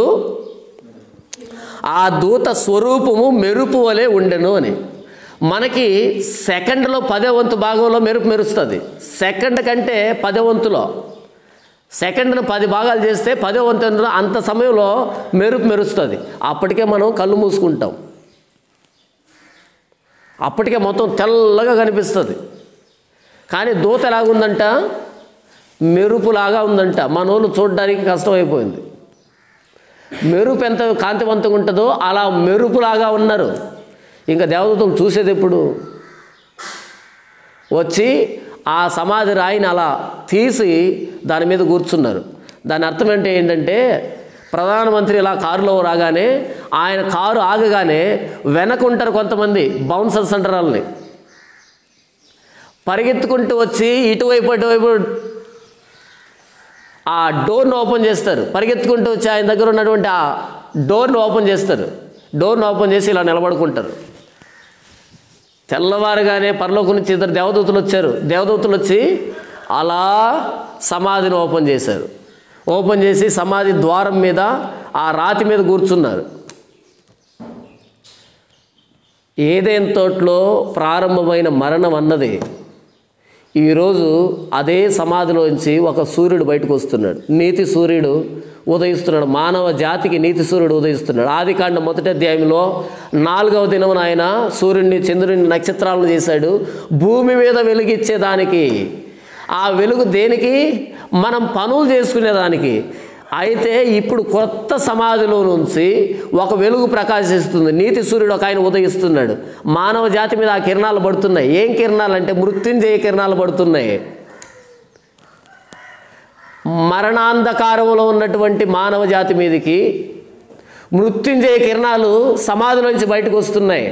ఆ దూత స్వరూపము మెరుపు వలె ఉండెను అని. మనకి సెకండ్లో పదే వంతు భాగంలో మెరుపు మెరుస్తుంది. సెకండ్ కంటే పదే వంతులో, సెకండ్ను పది భాగాలు చేస్తే పదే వంతు అంత సమయంలో మెరుపు మెరుస్తుంది. అప్పటికే మనం కళ్ళు మూసుకుంటాం. అప్పటికే మొత్తం తెల్లగా కనిపిస్తుంది. కానీ దూత ఎలాగుందంట? మెరుపులాగా ఉందంట. మనోళ్ళు చూడడానికి కష్టమైపోయింది. మెరుపు ఎంత కాంతివంతంగా ఉంటుందో అలా మెరుపులాగా ఉన్నారు. ఇంకా దేవదూతలు చూసేది ఎప్పుడు? వచ్చి ఆ సమాధి రాయిని అలా తీసి దాని మీద కూర్చున్నారు. దాని అర్థం ఏంటి ఏంటంటే, ప్రధానమంత్రి ఇలా కారులో రాగానే, ఆయన కారు ఆగగానే వెనకుంటారు కొంతమంది బౌన్సర్స్ అంటారు వాళ్ళని. పరిగెత్తుకుంటూ వచ్చి ఇటువైపు అటువైపు ఆ డోర్ను ఓపెన్ చేస్తారు. పరిగెత్తుకుంటూ వచ్చి ఆయన దగ్గర ఉన్నటువంటి ఆ డోర్ను ఓపెన్ చేస్తారు. డోర్ను ఓపెన్ చేసి ఇలా నిలబడుకుంటారు. తెల్లవారుగానే పరలోకం నుంచి ఇద్దరు దేవదూతలు వచ్చారు. దేవదూతలు వచ్చి అలా సమాధిని ఓపెన్ చేశారు. ఓపెన్ చేసి సమాధి ద్వారం మీద ఆ రాతి మీద కూర్చున్నారు. ఏదైనా తోటలో ప్రారంభమైన మరణం అన్నది ఈరోజు అదే సమాధిలోంచి ఒక సూర్యుడు బయటకు వస్తున్నాడు. నీతి సూర్యుడు ఉదయిస్తున్నాడు. మానవ జాతికి నీతి సూర్యుడు ఉదయిస్తున్నాడు. ఆదికాండం మొదటి అధ్యాయంలో నాలుగవ దినమున ఆయన సూర్యుడిని, చంద్రుడిని, నక్షత్రాలను చేశాడు భూమి మీద వెలుగిచ్చేదానికి. ఆ వెలుగు దేనికి? మనం పనులు చేసుకునేదానికి. అయితే ఇప్పుడు కొత్త సమాధిలో నుంచి ఒక వెలుగు ప్రకాశిస్తుంది. నీతి సూర్యుడు ఒక ఆయన ఉదయిస్తున్నాడు. మానవ జాతి మీద ఆ కిరణాలు పడుతున్నాయి. ఏం కిరణాలు అంటే మృత్యుంజయ కిరణాలు పడుతున్నాయి. మరణాంధకారంలో ఉన్నటువంటి మానవ జాతి మీదకి మృత్యుంజయ కిరణాలు సమాధిలోంచి బయటకు వస్తున్నాయి.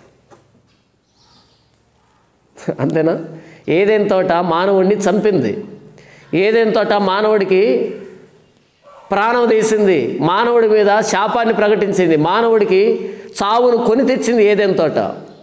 అంతేనా? ఏదైనా తోట మానవుడిని చంపింది. ఏదైనా తోట మానవుడికి ప్రాణం తీసింది. మానవుడి మీద శాపాన్ని ప్రకటించింది. మానవుడికి చావును కొని తెచ్చింది ఏదైనా తోట.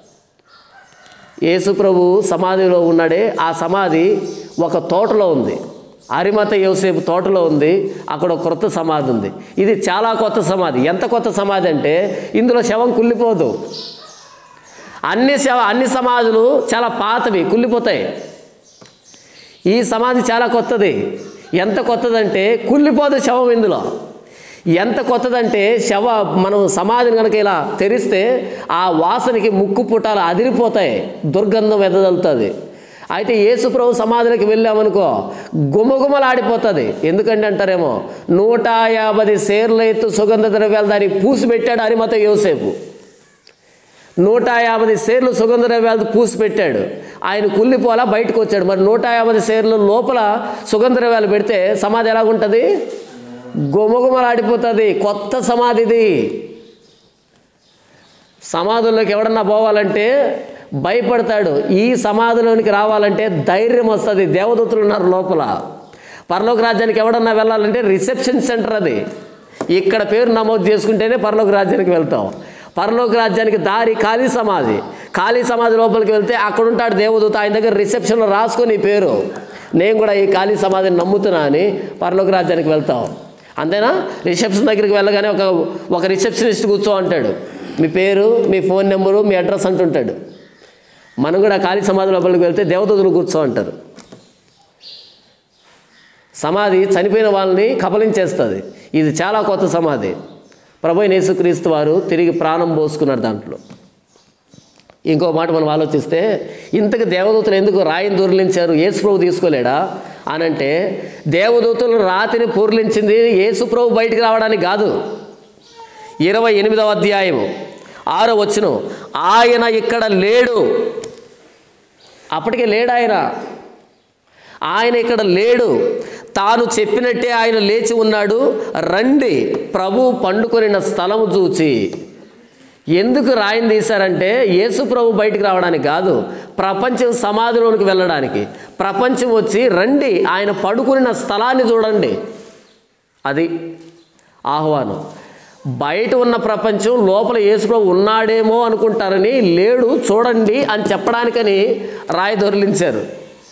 యేసు ప్రభు సమాధిలో ఉన్నాడే, ఆ సమాధి ఒక తోటలో ఉంది. అరిమత యోసేపు తోటలో ఉంది. అక్కడ ఒక కొత్త సమాధి ఉంది. ఇది చాలా కొత్త సమాధి. ఎంత కొత్త సమాధి అంటే ఇందులో శవం కుళ్ళిపోదు. అన్ని శవ అన్ని సమాధులు చాలా పాతవి, కుళ్ళిపోతాయి. ఈ సమాధి చాలా కొత్తది. ఎంత కొత్తదంటే కుళ్ళిపోదు శవం ఇందులో. ఎంత కొత్తదంటే శవ మనం సమాధిని కనుక ఇలా తెరిస్తే ఆ వాసనకి ముక్కు పుటాలు అదిరిపోతాయి, దుర్గంధం వెదజల్లుతుంది. అయితే యేసు ప్రభు సమాధిలోకి వెళ్ళామనుకో గుమగుమలాడిపోతుంది. ఎందుకంటే అంటారేమో నూట యాభై సేర్ల ఎత్తు సుగంధ ద్రవ్యాలు దానికి పూసి పెట్టాడు అరిమత యోసేపు. నూట యాభై సేర్లు సుగంధ ద్రవ్యాలు పూసి పెట్టాడు. ఆయన కుళ్ళిపోలా బయటకు వచ్చాడు. మరి నూట యాభై సేర్లు లోపల సుగంధ ద్రవ్యాలు పెడితే సమాధి ఎలాగుంటుంది? గుమగుమలాడిపోతుంది. కొత్త సమాధిది. సమాధుల్లోకి ఎవడన్నా పోవాలంటే భయపడతాడు. ఈ సమాధిలోనికి రావాలంటే ధైర్యం వస్తుంది. దేవదూతలు ఉన్నారు లోపల. పరలోక రాజ్యానికి ఎవడన్నా వెళ్ళాలంటే రిసెప్షన్ సెంటర్ అది. ఇక్కడ పేరు నమోదు చేసుకుంటేనే పరలోక రాజ్యానికి వెళ్తాం. పరలోక రాజ్యానికి దారి ఖాళీ సమాధి. ఖాళీ సమాధి లోపలికి వెళ్తే అక్కడ ఉంటాడు దేవదూత. ఆయన దగ్గర రిసెప్షన్లో రాసుకొని ఈ పేరు, నేను కూడా ఈ ఖాళీ సమాధిని నమ్ముతున్నా అని పరలోక రాజ్యానికి వెళ్తాం. అంతేనా? రిసెప్షన్ దగ్గరికి వెళ్ళగానే ఒక ఒక రిసెప్షనిస్ట్ కూర్చో అంటాడు. మీ పేరు, మీ ఫోన్ నెంబరు, మీ అడ్రస్ అంటుంటాడు. మనం కూడా ఖాళీ సమాధి లోపలికి వెళ్తే దేవదూతలు కూర్చో అంటారు. సమాధి చనిపోయిన వాళ్ళని కబలించేస్తుంది. ఇది చాలా కొత్త సమాధి. ప్రభు యేసుక్రీస్తు వారు తిరిగి ప్రాణం పోసుకున్నారు దాంట్లో. ఇంకో మాట మనం ఆలోచిస్తే ఇంతకు దేవదూతలు ఎందుకు రాయిని దొర్లించారు? యేసు ప్రభు తీసుకోలేడా అని అంటే, దేవదూతలు రాతిని పూర్లించింది యేసు ప్రభు బయటికి రావడానికి కాదు. ఇరవై ఎనిమిదవ అధ్యాయము ఆరో వచనం, ఆయన ఇక్కడ లేడు. అప్పటికే లేడు ఆయన. ఆయన ఇక్కడ లేడు. తాను చెప్పినట్టే ఆయన లేచి ఉన్నాడు. రండి, ప్రభు పండుకొనిన స్థలము చూచి. ఎందుకు రాయిని తీశారంటే యేసు ప్రభు బయటికి రావడానికి కాదు, ప్రపంచం సమాధిలోనికి వెళ్ళడానికి. ప్రపంచం వచ్చి రండి, ఆయన పడుకున్న స్థలాన్ని చూడండి. అది ఆహ్వానం. బయట ఉన్న ప్రపంచం లోపల యేసు ప్రభు ఉన్నాడేమో అనుకుంటారని, లేడు చూడండి అని చెప్పడానికని రాయి దొర్లించారు.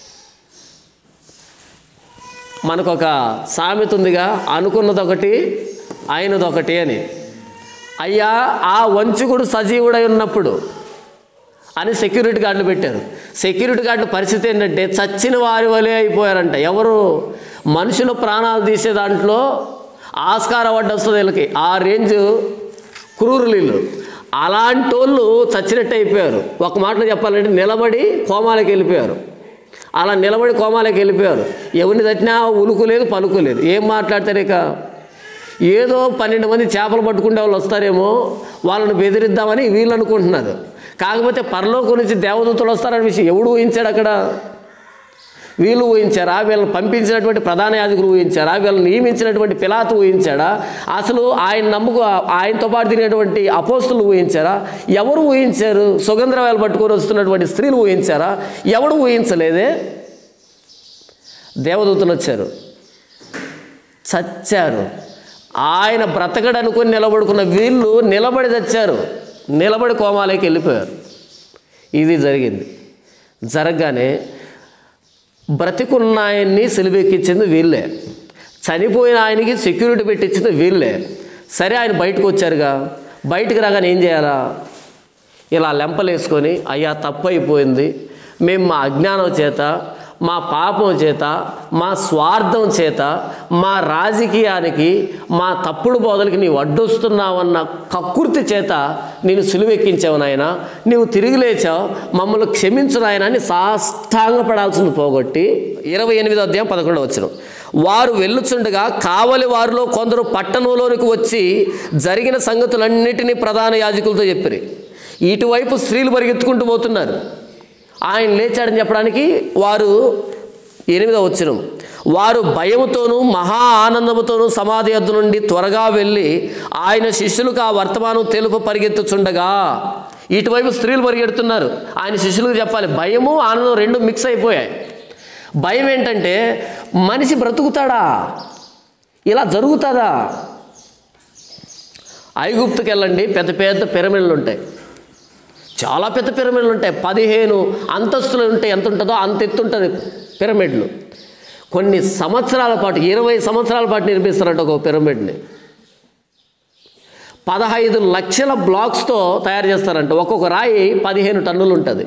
మనకొక సామెత ఉందిగా, అనుకున్నదొకటి అయినదొకటి అని. అయ్యా, ఆ వంచుకుడు సజీవుడై ఉన్నప్పుడు అని సెక్యూరిటీ గార్డులు పెట్టారు. సెక్యూరిటీ గార్డుల పరిస్థితి ఏంటంటే చచ్చిన వారి వలె అయిపోయారంట. ఎవరు? మనుషుల ప్రాణాలు తీసే దాంట్లో ఆస్కారం అవార్డు వస్తుంది వీళ్ళకి. ఆ రేంజ్ క్రూరులు. అలాంటి వాళ్ళు చచ్చినట్టు అయిపోయారు. ఒక మాటలో చెప్పాలంటే నిలబడి కోమాలకు వెళ్ళిపోయారు. అలా నిలబడి కోమాలకు వెళ్ళిపోయారు. ఎవరిని తట్టినా ఉలుకు లేదు, పలుకు లేదు. ఏం మాట్లాడతారు? ఇక ఏదో పన్నెండు మంది చేపలు పట్టుకునే వాళ్ళు వస్తారేమో, వాళ్ళని బెదిరిద్దామని వీళ్ళు అనుకుంటున్నారు. కాకపోతే పరలోకం నుంచి దేవదూతలు వస్తారనే విషయం ఎవడు ఊహించాడు? అక్కడ వీళ్ళు ఊహించారా? వీళ్ళని పంపించినటువంటి ప్రధాన యాజకులు ఊహించారా? వీళ్ళని నియమించినటువంటి పిలాతు ఊహించాడా? అసలు ఆయన నమ్ముకు ఆయనతో పాటు తిరిగినటువంటి అపోస్తులు ఊహించారా? ఎవరు ఊహించారు? సుగంధరాలు పట్టుకొని వస్తున్నటువంటి స్త్రీలు ఊహించారా? ఎవడు ఊహించలేదే. దేవదూతలు వచ్చారు, చచ్చారు. ఆయన బ్రతకడు అనుకుని నిలబడుకున్న వీళ్ళు నిలబడి చచ్చారు. నిలబడి కోమాలకి వెళ్ళిపోయారు. ఇది జరిగింది. జరగగానే బ్రతికున్న ఆయన్ని సిలువెక్కించింది వీళ్ళే, చనిపోయిన ఆయనకి సెక్యూరిటీ పెట్టించింది వీళ్ళే. సరే, ఆయన బయటకు వచ్చారుగా. బయటకు రాగానే ఏం చేయాలా? ఇలా లెంపలేసుకొని, అయ్యా తప్పు అయిపోయింది, మేము మా అజ్ఞానం చేత, మా పాపం చేత, మా స్వార్థం చేత, మా రాజకీయానికి, మా తప్పుడు బోధలకి నీవు అడ్డొస్తున్నావన్న కక్కుర్తి చేత నేను సిలువెక్కించావు నాయన. నీవు తిరిగి లేచావు, మమ్మల్ని క్షమించు నాయన అని సాష్టాంగపడాల్సింది పోగొట్టి ఇరవై ఎనిమిదో అధ్యాయం పదకొండవ వచనం, వారు వెళ్ళుచుండగా కావలి వారిలో కొందరు పట్టణంలోనికి వచ్చి జరిగిన సంగతులన్నిటినీ ప్రధాన యాజకులతో చెప్పారు. ఇటువైపు స్త్రీలు పరిగెత్తుకుంటూ పోతున్నారు. ఆయన లేచాడని చెప్పడానికి. వారు ఎనిమిదవ వచనం, వారు భయముతోనూ మహా ఆనందముతోనూ సమాధి యొద్ద నుండి త్వరగా వెళ్ళి ఆయన శిష్యులకు ఆ వర్తమానం తెలుపు పరిగెత్తుచుండగా. ఇటువైపు స్త్రీలు పరిగెడుతున్నారు. ఆయన శిష్యులకు చెప్పాలి. భయము ఆనందం రెండు మిక్స్ అయిపోయాయి. భయం ఏంటంటే మనిషి బ్రతుకుతాడా? ఇలా జరుగుతుందా? ఐగుప్తుకి వెళ్ళండి, పెద్ద పెద్ద పిరమిడ్లు ఉంటాయి. చాలా పెద్ద పిరమిడ్లు ఉంటాయి. పదిహేను అంతస్తులు ఉంటాయి. ఎంత ఉంటుందో అంత ఎత్తు ఉంటుంది పిరమిడ్లు. కొన్ని సంవత్సరాల పాటు, ఇరవై సంవత్సరాల పాటు నిర్మిస్తారంట ఒక పిరమిడ్ని. పదహైదు లక్షల బ్లాక్స్తో తయారు చేస్తారంట. ఒక్కొక్క రాయి పదిహేను టన్నులు ఉంటుంది.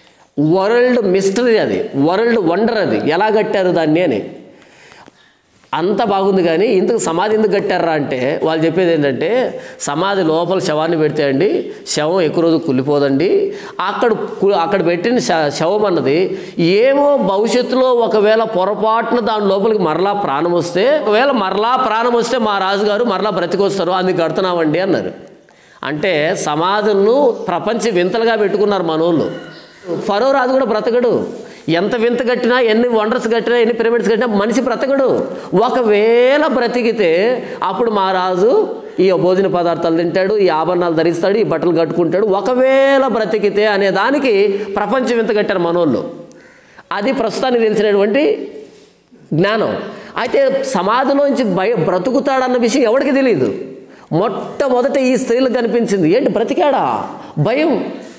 వరల్డ్ మిస్టరీ అది, వరల్డ్ వండర్ అది. ఎలా కట్టారు దాన్ని అని. అంత బాగుంది, కానీ ఇంతకు సమాధి ఎందుకు కట్టారా అంటే వాళ్ళు చెప్పేది ఏంటంటే, సమాధి లోపల శవాన్ని పెడితే అండి శవం ఎక్కువ రోజు కుళ్ళిపోదండి, అక్కడ అక్కడ పెట్టిన శవం అన్నది ఏమో భవిష్యత్తులో ఒకవేళ పొరపాటున దాని లోపలికి మరలా ప్రాణం వస్తే, ఒకవేళ మరలా ప్రాణం వస్తే మా రాజుగారు మరలా బ్రతికొస్తారు, అందుకు కడుతున్నామండి అన్నారు. అంటే సమాధులను ప్రపంచ వింతలుగా పెట్టుకున్నారు మనోళ్ళు. ఫరో రాజు కూడా బ్రతకడు, ఎంత వింత కట్టినా, ఎన్ని వండర్స్ కట్టినా, ఎన్ని పిరమిడ్స్ కట్టినా మనిషి బ్రతకడు. ఒకవేళ బ్రతికితే అప్పుడు మా రాజు ఈ భోజన పదార్థాలు తింటాడు, ఈ ఆభరణాలు ధరిస్తాడు, ఈ బట్టలు కట్టుకుంటాడు, ఒకవేళ బ్రతికితే అనే దానికి ప్రపంచం వింత కట్టారు మనోళ్ళు. అది ప్రస్తుతానికి తెలిసినటువంటి జ్ఞానం. అయితే సమాధిలోంచి భయ బ్రతుకుతాడన్న విషయం ఎవరికి తెలియదు. మొట్టమొదట ఈ స్త్రీలకు కనిపించింది ఏంటి, బ్రతికాడా, భయం.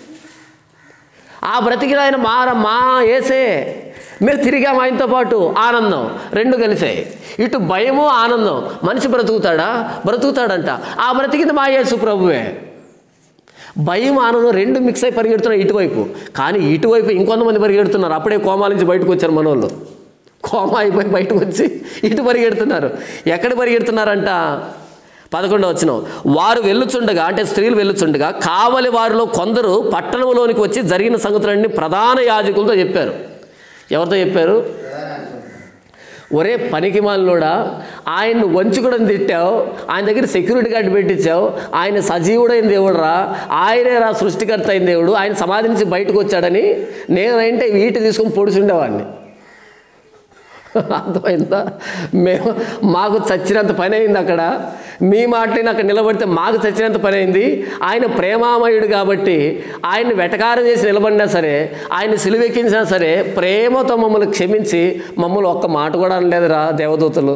ఆ బ్రతికిన ఆయన మా మా ఏసే, మీరు తిరిగాము ఆయనతో పాటు, ఆనందం రెండు కలిసాయి. ఇటు భయము ఆనందం. మనిషి బ్రతుకుతాడా, బ్రతుకుతాడంట. ఆ బ్రతికింది మా యేసు ప్రభువే. భయం ఆనందం రెండు మిక్స్ అయి పరిగెడుతున్నారు ఇటువైపు. కానీ ఇటువైపు ఇంకొంతమంది పరిగెడుతున్నారు. అప్పుడే కోమా నుంచి బయటకు వచ్చారు మనోళ్ళు. కోమా అయిపోయి బయటకు వచ్చి ఇటు పరిగెడుతున్నారు. ఎక్కడ పరిగెడుతున్నారంట, పదకొండవ వచనం, వారు వెళ్ళుచుండగా, అంటే స్త్రీలు వెళ్ళుచుండగా కావలి వారిలో కొందరు పట్టణంలోనికి వచ్చి జరిగిన సంగతులన్నీ ప్రధాన యాజకులతో చెప్పారు. ఎవరితో చెప్పారు? ఒరే పనికిమాలినోడా, ఆయన్ని వంచుకుడని తిట్టావు, ఆయన దగ్గర సెక్యూరిటీ గార్డు పెట్టించావు, ఆయన సజీవుడైన దేవుడు రా, ఆయనే రా సృష్టికర్త అయిన దేవుడు, ఆయన సమాధి నుంచి బయటకు వచ్చాడని నేనంటే వీటి తీసుకొని పొడిచుండేవాడిని. అర్థమైందా? మేము మాకు చచ్చినంత పని అయింది అక్కడ, మీ మాటని అక్కడ నిలబడితే మాకు చచ్చినంత పని అయింది. ఆయన ప్రేమామయుడు కాబట్టి ఆయన్ని వెటకారం చేసి నిలబడినా సరే, ఆయన్ని సిలువెక్కించినా సరే ప్రేమతో మమ్మల్ని క్షమించి మమ్మల్ని ఒక్క మాట కూడా అనలేదురా దేవదూతలు.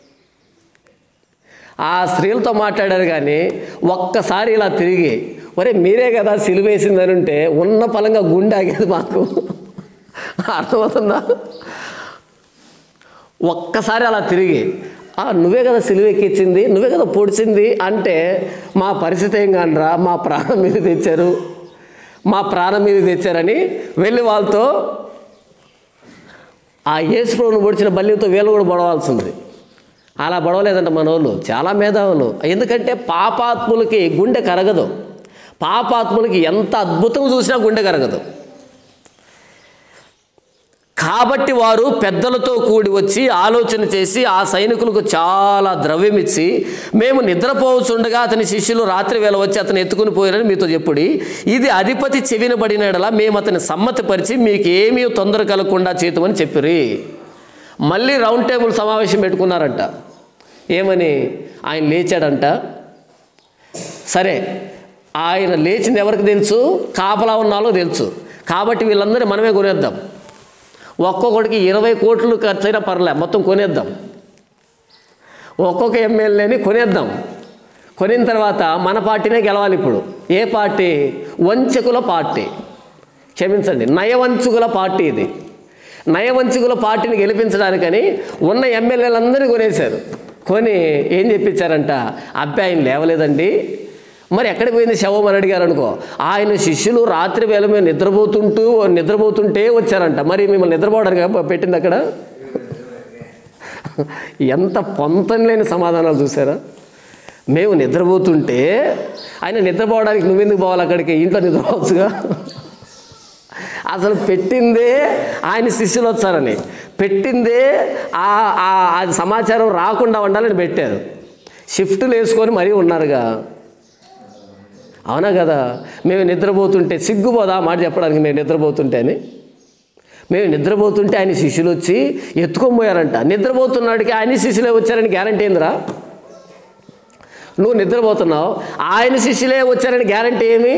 ఆ స్త్రీలతో మాట్లాడారు. కానీ ఒక్కసారి ఇలా తిరిగి, ఒరే మీరే కదా సిలువేసిందని ఉంటే ఉన్న పలంగా గుండె ఆగేది మాకు. అర్థమవుతుందా? ఒక్కసారి అలా తిరిగి, నువ్వే కదా సిలువెక్కించింది, నువ్వే కదా పొడిచింది అంటే మా పరిస్థితి ఏం కానరా, మా ప్రాణం మీద తెచ్చారు, మా ప్రాణం మీద తెచ్చారని వెళ్ళి వాళ్ళతో ఆ యేసు ప్రభువును పొడిచిన బల్యంతో వీళ్ళు కూడా బొడవాల్సింది. అలా బొడవలేదంట మన వాళ్ళు, చాలా మేధావులు. ఎందుకంటే పాపాత్ములకి గుండె కరగదు. పాపాత్ములకి ఎంత అద్భుతం చూసినా గుండె కరగదు. కాబట్టి వారు పెద్దలతో కూడి వచ్చి ఆలోచన చేసి ఆ సైనికులకు చాలా ద్రవ్యం ఇచ్చి, మేము నిద్రపోవచ్చుండగా అతని శిష్యులు రాత్రి వేళ వచ్చి అతను ఎత్తుకుని పోయారని మీతో చెప్పుడి. ఇది అధిపతి చెవినబడినడలా మేము అతని సమ్మతిపరిచి మీకు ఏమీ తొందర కలగకుండా చేతుమని చెప్పిరి. మళ్ళీ రౌండ్ టేబుల్ సమావేశం పెట్టుకున్నారంట. ఏమని? ఆయన లేచాడంట. సరే, ఆయన లేచింది ఎవరికి తెలుసు? కాపలా ఉన్నాలో తెలుసు. కాబట్టి వీళ్ళందరినీ మనమే కొనేద్దాం. ఒక్కొక్కడికి ఇరవై కోట్లు ఖర్చు అయినా పర్లే, మొత్తం కొనేద్దాం. ఒక్కొక్క ఎమ్మెల్యేని కొనేద్దాం. కొనిన తర్వాత మన పార్టీనే గెలవాలి. ఇప్పుడు ఏ పార్టీ? వంచకుల పార్టీ. క్షమించండి, నయవంచుకుల పార్టీ ఇది. నయవంచుకుల పార్టీని గెలిపించడానికని ఉన్న ఎమ్మెల్యేలందరినీ కొనేశారు. కొని ఏం చెప్పించారంట, అబ్బాయి ఆయన లేవలేదండి, మరి ఎక్కడికి పోయింది శవం అని అడిగారు అనుకో. ఆయన శిష్యులు రాత్రి వేళ మేము నిద్రపోతుంటూ నిద్రపోతుంటే వచ్చారంట. మరి మిమ్మల్ని నిద్రపోవడానికి పెట్టింది అక్కడ. ఎంత పొంతం లేని సమాధానాలు చూసారా? మేము నిద్రపోతుంటే ఆయన నిద్రపోవడానికి నువ్వెందుకు పోవాలి అక్కడికి, ఇంట్లో నిద్రపోవచ్చుగా. అసలు పెట్టిందే ఆయన శిష్యులు వచ్చారని, పెట్టిందే ఆ సమాచారం రాకుండా ఉండాలని పెట్టారు. షిఫ్ట్లు వేసుకొని మరీ ఉన్నారుగా. అవునా కదా? మేము నిద్రపోతుంటే సిగ్గుపోదా మాట చెప్పడానికి, మేము నిద్రపోతుంటే అని. మేము నిద్రపోతుంటే ఆయన శిష్యులు వచ్చి ఎత్తుకొని పోయారంట. నిద్రపోతున్నాడికి ఆయన శిష్యులే వచ్చారని గ్యారంటీ ఏందిరా? నువ్వు నిద్రపోతున్నావు, ఆయన శిష్యులే వచ్చారని గ్యారంటీ ఏమి?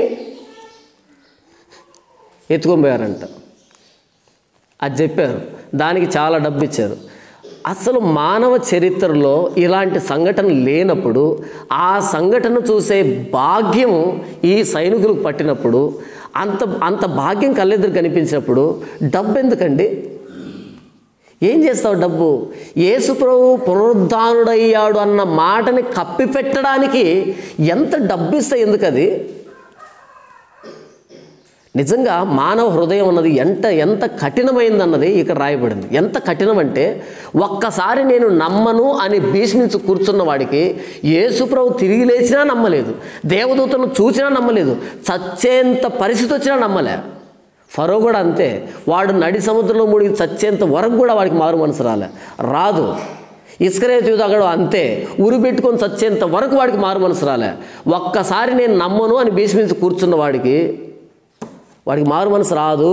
ఎత్తుకొని పోయారంట. అది చెప్పారు, దానికి చాలా డబ్బు ఇచ్చారు. అసలు మానవ చరిత్రలో ఇలాంటి సంఘటన లేనప్పుడు, ఆ సంఘటన చూసే భాగ్యం ఈ సైనికులకు పట్టినప్పుడు, అంత అంత భాగ్యం కళ్ళెదురు కనిపించినప్పుడు డబ్బు ఎందుకండి? ఏం చేస్తావు డబ్బు? యేసుప్రభువు పునరుద్ధానుడయ్యాడు అన్న మాటని కప్పిపెట్టడానికి ఎంత డబ్బు ఇస్తే ఎందుకు? అది నిజంగా మానవ హృదయం అన్నది ఎంత ఎంత కఠినమైందన్నది ఇక్కడ రాయబడింది. ఎంత కఠినం అంటే, ఒక్కసారి నేను నమ్మను అని భీష్మించి కూర్చున్న వాడికి యేసుప్రభు తిరిగి లేచినా నమ్మలేదు, దేవదూతను చూసినా నమ్మలేదు, చచ్చేంత పరిస్థితి వచ్చినా నమ్మలే. ఫరో కూడా అంతే, వాడు నడి సముద్రంలో మునిగి చచ్చేంత వరకు కూడా వాడికి మారు మనసు రాలే రాదు. ఇస్కరియోతు యూదాగాడు అంతే, ఉరి పెట్టుకొని చచ్చేంత వరకు వాడికి మారు మనసు రాలే. ఒక్కసారి నేను నమ్మను అని భీష్మించి కూర్చున్న వాడికి వాడికి మారు మనసు రాదు.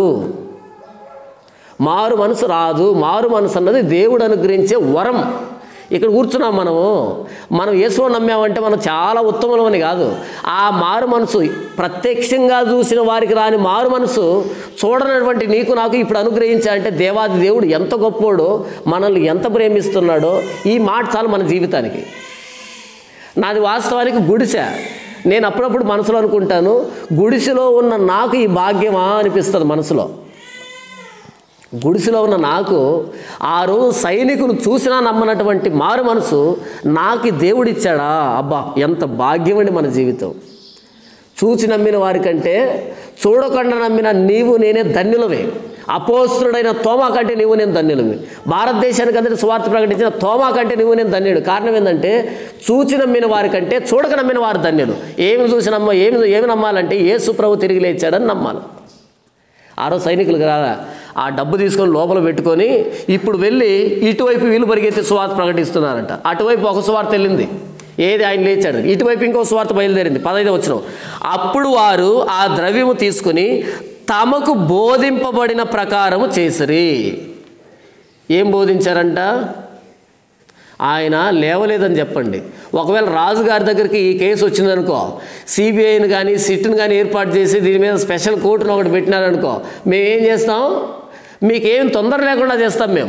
మారు మనసు రాదు. మారు మనసు అన్నది దేవుడు అనుగ్రహించే వరం. ఇక్కడ కూర్చున్నాం మనము, మనం యేసుని నమ్మామంటే మనం చాలా ఉత్తమమని కాదు. ఆ మారు మనసు ప్రత్యక్షంగా చూసిన వారికి రాని మారు మనసు చూడనటువంటి నీకు నాకు ఇప్పుడు అనుగ్రహించాలంటే దేవాది దేవుడు ఎంత గొప్పోడో, మనల్ని ఎంత ప్రేమిస్తున్నాడో ఈ మాట చాలు మన జీవితానికి. నాది వాస్తవానికి గుడిసె. నేను అప్పుడప్పుడు మనసులో అనుకుంటాను, గుడిసెలో ఉన్న నాకు ఈ భాగ్యమా అనిపిస్తుంది మనసులో. గుడిసెలో ఉన్న నాకు ఆ రోజు సైనికులు చూసినా నమ్మనటువంటి మారు మనసు నాకు దేవుడిచ్చాడా, అబ్బా ఎంత భాగ్యమండి మన జీవితం. చూచి నమ్మిన వారికంటే చూడకుండా నమ్మిన నీవు నేనే ధన్యులవే. అపోస్తుడైన తోమా కంటే నీవు నేను ధన్యులవి. భారతదేశానికి అందరికీ సువార్త ప్రకటించిన తోమా కంటే నీవు నేను ధన్యుడు. కారణం ఏంటంటే, చూచి నమ్మిన వారి కంటే చూడక నమ్మిన వారు ధన్యులు. ఏమి చూసి నమ్మ ఏమి ఏమి నమ్మాలంటే యేసు ప్రభు తిరిగి లేచాడని నమ్మాలి. ఆ రోజు సైనికులు కదా ఆ డబ్బు తీసుకొని లోపల పెట్టుకొని ఇప్పుడు వెళ్ళి ఇటువైపు వీళ్ళు పరిగెత్తి సువార్త ప్రకటిస్తున్నారంట. అటువైపు ఒక సువార్త వెళ్ళింది, ఏది ఆయన లేచాడు, ఇటువైపు ఇంకో సువార్త బయలుదేరింది. పదైదు వచనం, అప్పుడు వారు ఆ ద్రవ్యము తీసుకుని తమకు బోధింపబడిన ప్రకారము చేసిరి. ఏం బోధించారంట? ఆయన లేవలేదని చెప్పండి. ఒకవేళ రాజుగారి దగ్గరికి ఈ కేసు వచ్చిందనుకో, సిబిఐని కానీ సిట్ని కానీ ఏర్పాటు చేసి దీని మీద స్పెషల్ కోర్టును ఒకటి పెట్టినారనుకో, మేమేం చేస్తాం? మీకేం తొందర లేకుండా చేస్తాం మేము.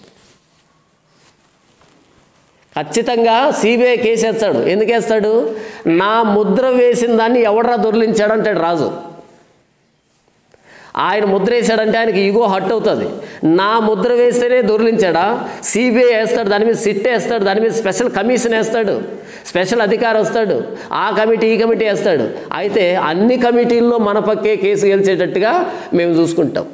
ఖచ్చితంగా సిబిఐ కేసు వేస్తాడు. ఎందుకు వేస్తాడు? నా ముద్ర వేసిన దాన్ని ఎవడరా దొర్లించాడు అంటాడు రాజు. ఆయన ముద్ర వేసాడంటే ఆయనకి ఈగో హట్ అవుతుంది. నా ముద్ర వేస్తేనే దొరిలించాడా? సిబిఐ వేస్తాడు, దాని మీద సిట్ వేస్తాడు, దాని మీద స్పెషల్ కమిషన్ వేస్తాడు, స్పెషల్ అధికారి వస్తాడు, ఆ కమిటీ ఈ కమిటీ వేస్తాడు. అయితే అన్ని కమిటీల్లో మన పక్కే కేసు గెలిచేటట్టుగా మేము చూసుకుంటాం.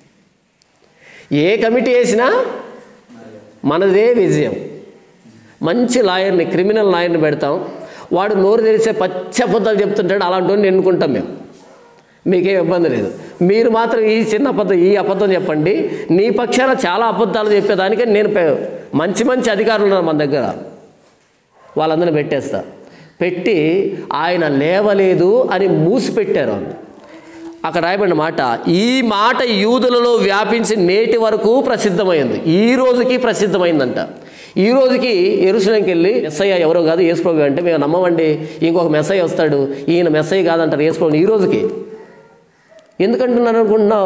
ఏ కమిటీ వేసినా మనదే విజయం. మంచి లాయర్ని, క్రిమినల్ లాయర్ని పెడతాం, వాడు నోరు తెరిసే పచ్చి అబద్ధాలు చెప్తుంటాడు, అలాంటి వాడిని ఎన్నుకుంటాం మేము. మీకేం ఇబ్బంది లేదు. మీరు మాత్రం ఈ చిన్న అబద్ధం ఈ అబద్ధం చెప్పండి, నీ పక్షాన చాలా అబద్ధాలు చెప్పేదానికి నేను మంచి మంచి అధికారులు ఉన్నారు మన దగ్గర, వాళ్ళందరినీ పెట్టేస్తా. పెట్టి ఆయన లేవలేదు అని మూసిపెట్టారు. అక్కడ రాయబడిన మాట, ఈ మాట యూదులలో వ్యాపించి నేటి వరకు ప్రసిద్ధమైంది. ఈ రోజుకి ప్రసిద్ధమైందంట. ఈ రోజుకి యెరూషలేంకి వెళ్ళి మెస్సయ్య ఎవరో కాదు యేసుప్రభు అంటే మేము నమ్మమండి, ఇంకొక మెస్సయ్య వస్తాడు, ఈయన మెస్సయ్య కాదంటారు యేసుప్రభుని. ఈ రోజుకి ఎందుకంటున్నారు అనుకుంటున్నావు?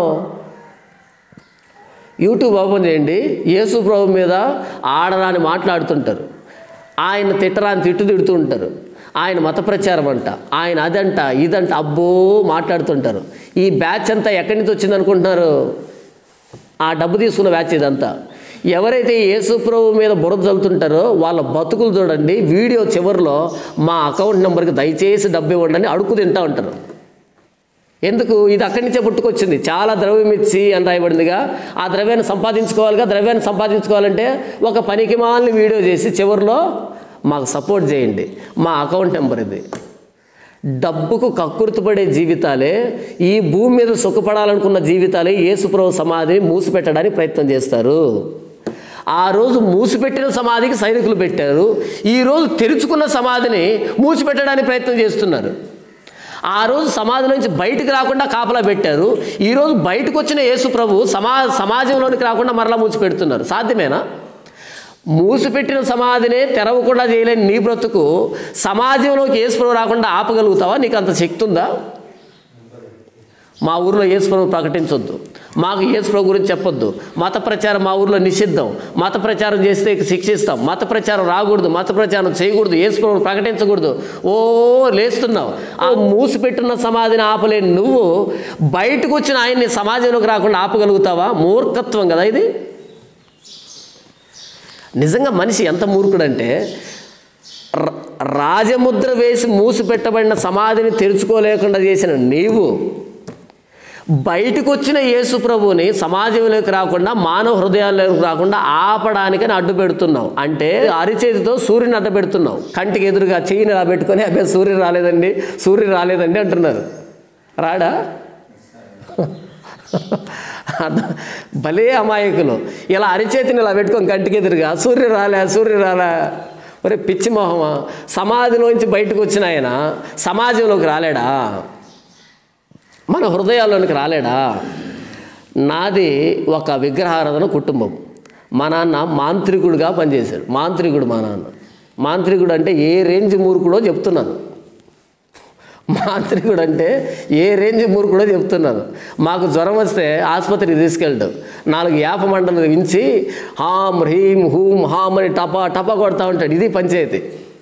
యూట్యూబ్ ఓపెన్ చేయండి, యేసు ప్రభు మీద ఆడరాని మాట్లాడుతుంటారు, ఆయన తిట్టరాని తిట్టు తిడుతూ ఉంటారు, ఆయన మత ప్రచారం అంట, ఆయన అదంట ఇదంట అబ్బో మాట్లాడుతుంటారు. ఈ బ్యాచ్ అంతా ఎక్కడి నుంచి వచ్చింది అనుకుంటున్నారు? ఆ డబ్బు తీసుకున్న బ్యాచ్ ఇదంతా. ఎవరైతే యేసు ప్రభు మీద బురద చల్లుతుంటారో వాళ్ళ బతుకులు చూడండి. వీడియో చివరిలో మా అకౌంట్ నెంబర్కి దయచేసి డబ్బు ఇవ్వండి అని అడుగు తింటూ ఉంటారు. ఎందుకు? ఇది అక్కడి నుంచే పుట్టుకొచ్చింది. చాలా ద్రవ్యం ఇచ్చి అని రాయబడిందిగా. ఆ ద్రవ్యాన్ని సంపాదించుకోవాలిగా. ద్రవ్యాన్ని సంపాదించుకోవాలంటే ఒక పనికి మాలని వీడియో చేసి చివరిలో మాకు సపోర్ట్ చేయండి, మా అకౌంట్ నెంబర్ ఇది. డబ్బుకు కక్కుర్తిపడే జీవితాలే, ఈ భూమి మీద సుఖపడాలనుకున్న జీవితాలే యేసుప్రభు సమాధిని మూసిపెట్టడానికి ప్రయత్నం చేస్తారు. ఆ రోజు మూసిపెట్టిన సమాధికి సైనికులు పెట్టారు, ఈరోజు తెరుచుకున్న సమాధిని మూసిపెట్టడానికి ప్రయత్నం చేస్తున్నారు. ఆ రోజు సమాధి నుంచి బయటకు రాకుండా కాపలా పెట్టారు, ఈరోజు బయటకు వచ్చిన యేసు ప్రభు సమా సమాజంలోనికి రాకుండా మరలా మూసిపెడుతున్నారు. సాధ్యమేనా? మూసిపెట్టిన సమాధినే తెరవకుండా చేయలేని నీ బ్రతుకు సమాజంలోకి యేసు ప్రభు రాకుండా ఆపగలుగుతావా? నీకు అంత శక్తి ఉందా? మా ఊరిలో యేసు ప్రభు ప్రకటించొద్దు, మాకు యేసు ప్రభు గురించి చెప్పొద్దు, మత ప్రచారం మా ఊరిలో నిషిద్ధం, మత ప్రచారం చేస్తే శిక్షిస్తాం, మత ప్రచారం రాకూడదు, మత ప్రచారం చేయకూడదు, యేసు ప్రభువును ప్రకటించకూడదు, ఓ లేస్తున్నావు. ఆ మూసిపెట్టున్న సమాధిని ఆపలేని నువ్వు బయటకు వచ్చిన ఆయన్ని సమాజంలోకి రాకుండా ఆపగలుగుతావా? మూర్ఖత్వం కదా ఇది. నిజంగా మనిషి ఎంత మూర్ఖుడంటే, రాజముద్ర వేసి మూసిపెట్టబడిన సమాధిని తెరుచుకోలేకుండా చేసిన నీవు బయటకు వచ్చిన యేసు ప్రభువుని సమాజంలోకి రాకుండా, మానవ హృదయాల్లోకి రాకుండా ఆపడానికని అడ్డు పెడుతున్నావు. అంటే అరిచేతితో సూర్యుని అడ్డు పెడుతున్నావు. కంటికి ఎదురుగా చెయ్యిని ఇలా పెట్టుకొని అబ్బాయి సూర్యుడు రాలేదండి, సూర్యుడు రాలేదండి అంటున్నారు. రాడా? భలే అమాయకులు. ఇలా అరిచేతిని ఇలా పెట్టుకొని కంటికి ఎదురుగా సూర్యుడు రాలే, సూర్యుడు రాలే. ఒరే పిచ్చి మొహమా, సమాధిలోంచి బయటకు వచ్చిన ఆయన సమాజంలోకి రాలేడా? మన హృదయాల్లోనికి రాలేడా? నాది ఒక విగ్రహారాధన కుటుంబం. మా నాన్న మాంత్రికుడిగా పనిచేశాడు. మాంత్రికుడు మా నాన్న. మాంత్రికుడు అంటే ఏ రేంజ్ మూర్ఖుడో చెప్తున్నాను. మాంత్రికుడు అంటే ఏ రేంజ్ మూర్ఖుడో చెప్తున్నాను. మాకు జ్వరం వస్తే ఆసుపత్రికి తీసుకెళ్ళడు. నాలుగు యాప మండలు వించి హాం హ్రీం హూం హాం అని టపా టపా కొడతా ఉంటాడు. ఇది పంచాయతీ.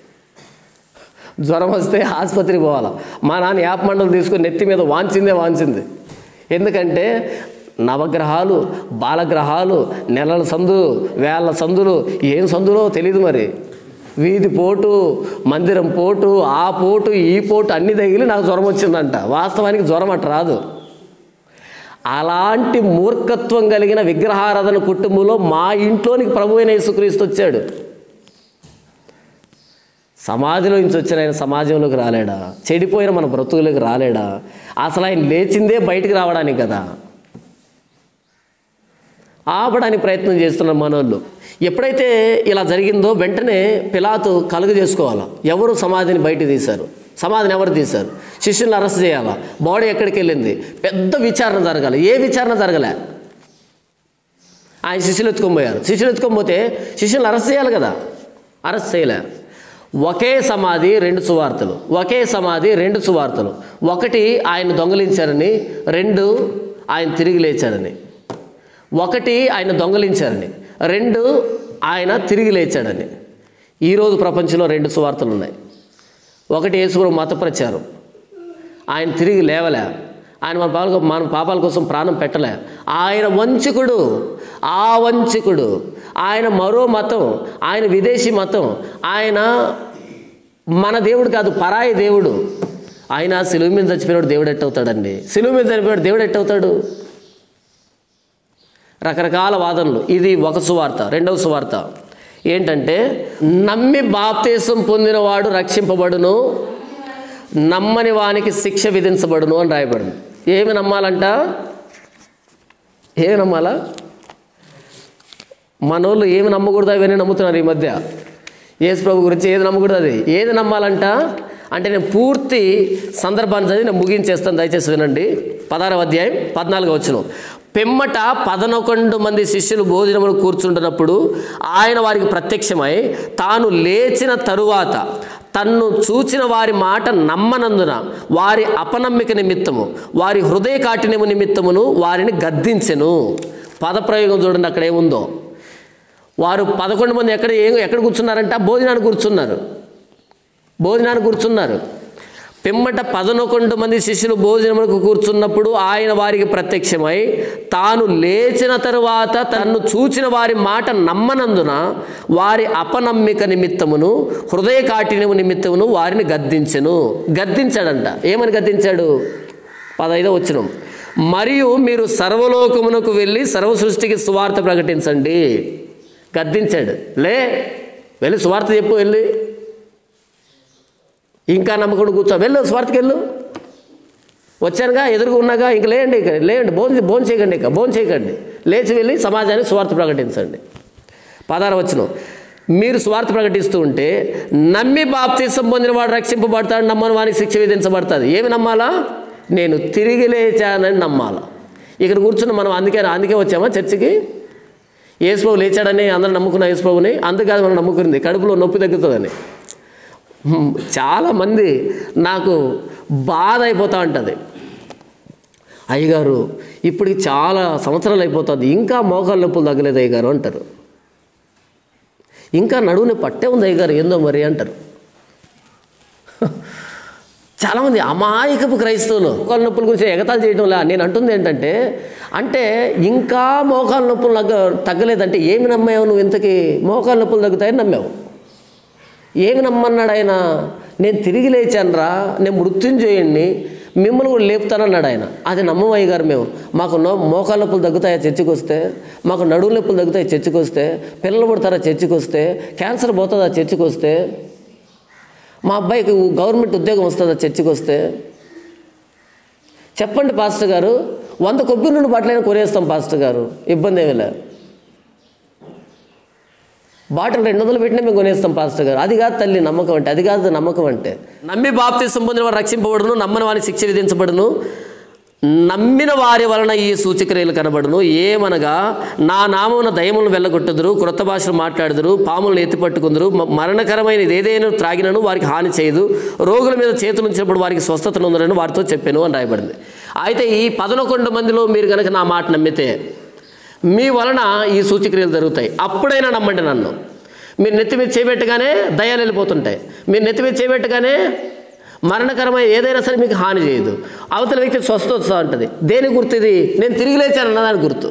జ్వరం వస్తే ఆసుపత్రికి పోవాలా. మా నాన్న యాప మండలు తీసుకొని నెత్తి మీద వాంచిందే వాంచింది. ఎందుకంటే నవగ్రహాలు, బాలగ్రహాలు, నెలల సందులు, వేల సందులు, ఏం సందులో తెలియదు మరి. వీధి పోటు, మందిరం పోటు, ఆ పోటు ఈ పోటు అన్ని తగిలి నాకు జ్వరం వచ్చిందంట. వాస్తవానికి జ్వరం అట్ట రాదు. అలాంటి మూర్ఖత్వం కలిగిన విగ్రహారాధన కుటుంబంలో మా ఇంట్లోనికి ప్రభు అయిన యేసుక్రీస్తు వచ్చాడు. సమాధిలో నుంచి వచ్చిన ఆయన సమాజంలోకి రాలేడా? చెడిపోయిన మన బ్రతుకులోకి రాలేడా? అసలు ఆయన లేచిందే బయటికి రావడానికి కదా. ఆపడానికి ప్రయత్నం చేస్తున్నారు మనోళ్ళు. ఎప్పుడైతే ఇలా జరిగిందో వెంటనే పిలాతు కలుగు చేసుకోవాలా. ఎవరు సమాధిని బయట తీశారు? సమాధిని ఎవరు తీశారు? శిష్యులను అరెస్ట్ చేయాలా. బాడీ ఎక్కడికి వెళ్ళింది? పెద్ద విచారణ జరగాలి. ఏ విచారణ జరగలే. ఆయన శిష్యులు ఎత్తుకొని శిష్యులు ఎత్తుకొని శిష్యులను అరెస్ట్ చేయాలి కదా. అరెస్ట్ చేయలే. ఒకే సమాధి రెండు సువార్తలు, ఒకే సమాధి రెండు సువార్తలు. ఒకటి ఆయన దొంగలించారని, రెండు ఆయన తిరిగి లేచాడని. ఒకటి ఆయన దొంగలించారని, రెండు ఆయన తిరిగి లేచాడని. ఈరోజు ప్రపంచంలో రెండు సువార్తలు ఉన్నాయి. ఒకటి యేసుప్రభు మత ప్రచారం, ఆయన తిరిగి లేవలే, ఆయన మన పాపాల మన పాపాల కోసం ప్రాణం పెట్టలే. ఆయన వంచకుడు, ఆ వంచకుడు. ఆయన మరో మతం, ఆయన విదేశీ మతం, ఆయన మన దేవుడు కాదు, పరాయి దేవుడు. ఆయన సిలువ మీద చచ్చిపోయినాడు దేవుడు ఎట్టవుతాడండి? సిలువ మీద చనిపోయాడు దేవుడు ఎట్టవుతాడు? రకరకాల వాదనలు. ఇది ఒక సువార్త. రెండవ సువార్త ఏంటంటే, నమ్మి బాప్తీసం పొందినవాడు రక్షింపబడును, నమ్మని వానికి శిక్ష విధించబడును అని రాయబడింది. ఏమి నమ్మాలంట? ఏమి నమ్మాలా? మనోళ్ళు ఏమి నమ్మకూడదు అవన్నీ నమ్ముతున్నారు ఈ మధ్య. యేసు ప్రభు గురించి ఏది నమ్మకూడదు, అది ఏది నమ్మాలంట అంటే, నేను పూర్తి సందర్భాన్ని చదివి నేను ముగించేస్తాను, దయచేసి వినండి. పదహారవ అధ్యాయం పద్నాలుగో వచనం. పిమ్మట పదనొకండు మంది శిష్యులు భోజనములు కూర్చుంటున్నప్పుడు ఆయన వారికి ప్రత్యక్షమై తాను లేచిన తరువాత తన్ను చూచిన వారి మాట నమ్మనందున వారి అపనమ్మిక నిమిత్తము వారి హృదయ కాఠిన్యము నిమిత్తమును వారిని గద్దించెను. పదప్రయోగం చూడండి అక్కడ ఏముందో. వారు పదకొండు మంది ఎక్కడ ఎక్కడ కూర్చున్నారంట? భోజనానికి కూర్చున్నారు. భోజనానికి కూర్చున్నారు. పిమ్మట పదనొకండు మంది శిష్యులు భోజనములకు కూర్చున్నప్పుడు ఆయన వారికి ప్రత్యక్షమై తాను లేచిన తరువాత తన్ను చూచిన వారి మాట నమ్మనందున వారి అపనమ్మిక నిమిత్తమును హృదయ కాఠిన్యము నిమిత్తమును వారిని గద్దించెను. గద్దించాడంట. ఏమని గద్దించాడు? పదైదో వచనం. మరియు మీరు సర్వలోకమునకు వెళ్ళి సర్వ సృష్టికి సువార్త ప్రకటించండి. గద్దించాడు. లే, వెళ్ళి సువార్త చెప్పు, వెళ్ళి. ఇంకా నమ్మకం కూర్చో, వెళ్ళు స్వార్థకి వెళ్ళు. వచ్చానుగా, ఎదురుగా ఉన్నాగా, ఇంక లేండి, ఇక లేండి, భోజనం భోజనం చేయకండి, ఇక భోజనం చేయకండి, లేచి వెళ్ళి సమాజానికి స్వార్థ ప్రకటించండి. పదహారు వచనం. మీరు స్వార్థ ప్రకటిస్తూ ఉంటే నమ్మి బాప్తీసం పొందిన వాడు రక్షింపబడతాడు, నమ్మని వానికి శిక్ష విధించబడుతుంది. ఏమి నమ్మాలా? నేను తిరిగి లేచానని నమ్మాలా. ఇక్కడ కూర్చున్న మనం అందుకే అందుకే వచ్చామా చర్చికి? యేసుప్రభు లేచాడని అందరూ నమ్ముకున్న యేసుప్రభుని, అందుకాదు మనం నమ్ముకున్నది కడుపులో నొప్పి తగ్గుతుందని. చాలామంది నాకు బాధ అయిపోతూ ఉంటుంది. అయ్యగారు ఇప్పటికి చాలా సంవత్సరాలు అయిపోతుంది, ఇంకా మోకాళ్ళ నొప్పులు తగ్గలేదు అయ్యగారు అంటారు. ఇంకా నడువుని పట్టే ఉంది అయ్యగారు ఏందో మరి అంటారు. చాలామంది అమాయకపు క్రైస్తవులు మోకాళ్ళ నొప్పుల గురించి ఎగతాలు చేయడంలా. నేను అంటుంది ఏంటంటే, అంటే ఇంకా మోకాళ్ళ నొప్పులు తగ్గ తగ్గలేదంటే ఏమి నమ్మావు నువ్వు? ఇంతకీ మోకాళ్ళ నొప్పులు తగ్గుతాయని నమ్మావు. ఏమి నమ్మన్నాడు ఆయన? నేను తిరిగి లేచానురా, నేను మృత్యుంజయుణ్ణి, మిమ్మల్ని కూడా లేపుతానన్నాడు ఆయన. అది నమ్మమయ్య గారు మేము. మాకు నో మోకాళ్ళ నొప్పులు తగ్గుతాయా చర్చికి వస్తే, మాకు నడువు నొప్పులు తగ్గుతాయి చర్చికి వస్తే, పిల్లలు పుడతారా చర్చికి వస్తే, క్యాన్సర్ పోతుందా చర్చికి వస్తే, మా అబ్బాయికి గవర్నమెంట్ ఉద్యోగం వస్తుందా చర్చికి వస్తే. చెప్పండి పాస్టర్ గారు, వంద కొబ్బరి నుండి బాటిలైనా కొనేస్తాం పాస్టర్ గారు, ఇబ్బంది ఏమీ లేదు. బాటిల్ రెండు వందలు పెట్టినా మేము కొనేస్తాం పాస్టర్ గారు. అది కాదు తల్లి నమ్మకం అంటే, అది కాదు నమ్మకం అంటే. నమ్మి బాప్తిసం పొందిన వారు రక్షింపబడును, నమ్మని వారికి శిక్ష విధించబడును. నమ్మిన వారి వలన ఈ సూచక్రియలు కనబడును. ఏమనగా నా నామమున దయ్యములను వెళ్ళగొట్టుదురు, క్రొత్త భాషలు మాట్లాడుదురు, పాములను ఎత్తిపట్టుకుందరు, మరణకరమైనది ఏదైనా త్రాగినను వారికి హాని చేయదు, రోగుల మీద చేతులు ఉంచినప్పుడు వారికి స్వస్థత నొందరని వారితో చెప్పాను అని రాయబడింది. అయితే ఈ పదకొండు మందిలో మీరు కనుక నా మాట నమ్మితే మీ వలన ఈ సూచక్రియలు జరుగుతాయి. అప్పుడైనా నమ్మండి నన్ను. మీరు నెత్తి మీద చేయబెట్టగానే దయ్యాలు వెళ్ళిపోతుంటాయి. మీరు నెత్తి మీద చేయబెట్టగానే మరణకరమైన ఏదైనా సరే మీకు హాని చేయదు. అవతల వ్యక్తి స్వస్థ వస్తూ ఉంటుంది. దేని గుర్తు ఇది? నేను తిరిగి లేచాను అన్నదాని గుర్తు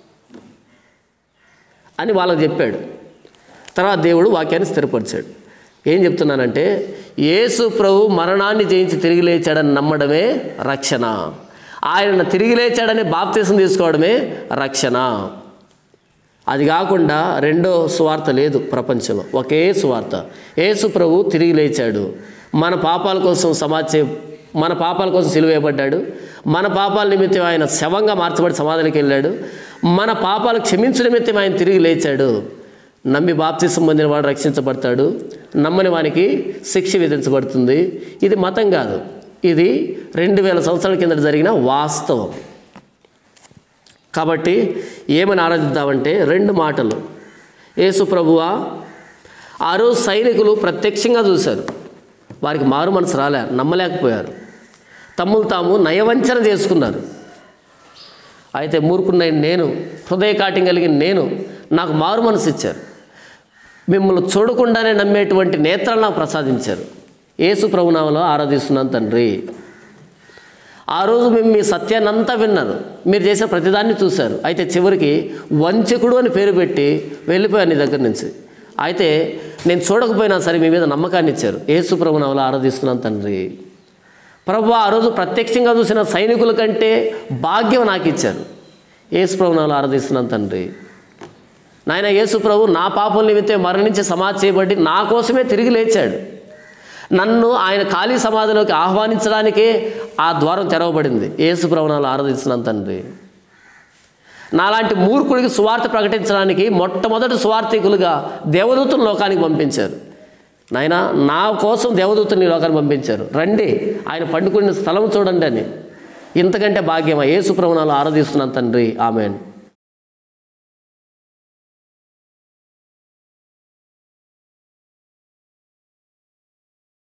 అని వాళ్ళకి చెప్పాడు. తర్వాత దేవుడు వాక్యాన్ని స్థిరపరిచాడు. ఏం చెప్తున్నానంటే, యేసు ప్రభు మరణాన్ని జయించి తిరిగి లేచాడని నమ్మడమే రక్షణ. ఆయన తిరిగి లేచాడని బాప్తిసం తీసుకోవడమే రక్షణ. అది కాకుండా రెండో సువార్త లేదు ప్రపంచంలో, ఒకే సువార్త. యేసు ప్రభు తిరిగి లేచాడు, మన పాపాల కోసం సమాధి మన పాపాల కోసం సిలువ వేయబడ్డాడు, మన పాపాల నిమిత్తం ఆయన శవంగా మార్చబడి సమాధికి వెళ్ళాడు, మన పాపాలు క్షమించు నిమిత్తం ఆయన తిరిగి లేచాడు. నమ్మి బాప్తిసం పొందిన వాడు రక్షించబడతాడు, నమ్మని వానికి శిక్ష విధించబడుతుంది. ఇది మతం కాదు, ఇది రెండు వేల సంవత్సరాల కింద జరిగిన వాస్తవం. కాబట్టి ఏమని ఆరాధిద్దామంటే రెండు మాటలు. యేసు ప్రభువా, ఆ రోజు సైనికులు ప్రత్యక్షంగా చూశారు, వారికి మారు మనసు రాలే, నమ్మలేకపోయారు, తమ్ములు తాము నయవంచన చేసుకున్నారు. అయితే మూర్ఖున్న నేను, హృదయ కాఠిన్యం కలిగిన నేను, నాకు మారు మనసు ఇచ్చారు, మిమ్మల్ని చూడకుండానే నమ్మేటువంటి నేత్రాలు నాకు ప్రసాదించారు. యేసు ప్రభునామములో ఆరాధిస్తున్నాను తండ్రి. ఆ రోజు మేము మీ సత్యాన్ని అంతా విన్నారు, మీరు చేసే ప్రతిదాన్ని చూశారు. అయితే చివరికి వంచకుడు అని పేరు పెట్టి వెళ్ళిపోయాను నీ దగ్గర నుంచి. అయితే నేను చూడకపోయినా సరే మీ మీద నమ్మకాన్ని ఇచ్చారు. యేసు ప్రభునామములో ఆరాధిస్తున్నాను తండ్రి. ప్రభువా, ఆ రోజు ప్రత్యక్షంగా చూసిన సైనికుల కంటే భాగ్యం నాకు ఇచ్చారు. యేసు ప్రభునామములో ఆరాధిస్తున్నాను తండ్రి. నాయన యేసు ప్రభు నా పాపం నిమిత్తం మరణించి సమాధి చేయబడి నా కోసమే తిరిగి లేచాడు. నన్ను ఆయన ఖాళీ సమాధిలోకి ఆహ్వానించడానికే ఆ ద్వారం తెరవబడింది. యేసు ప్రభునామములో ఆరాధిస్తున్నాను తండ్రి. నాలాంటి మూర్ఖుడికి సువార్త ప్రకటించడానికి మొట్టమొదటి సువార్థికులుగా దేవదూతను లోకానికి పంపించారు. నాయన నా కోసం దేవదూతని లోకానికి పంపించారు. రండి ఆయన పండుకున్న స్థలం చూడండి అని. ఇంతకంటే భాగ్యమా? యేసు ప్రభునామములో ఆరాధిస్తున్నాను తండ్రి. ఆమేన్.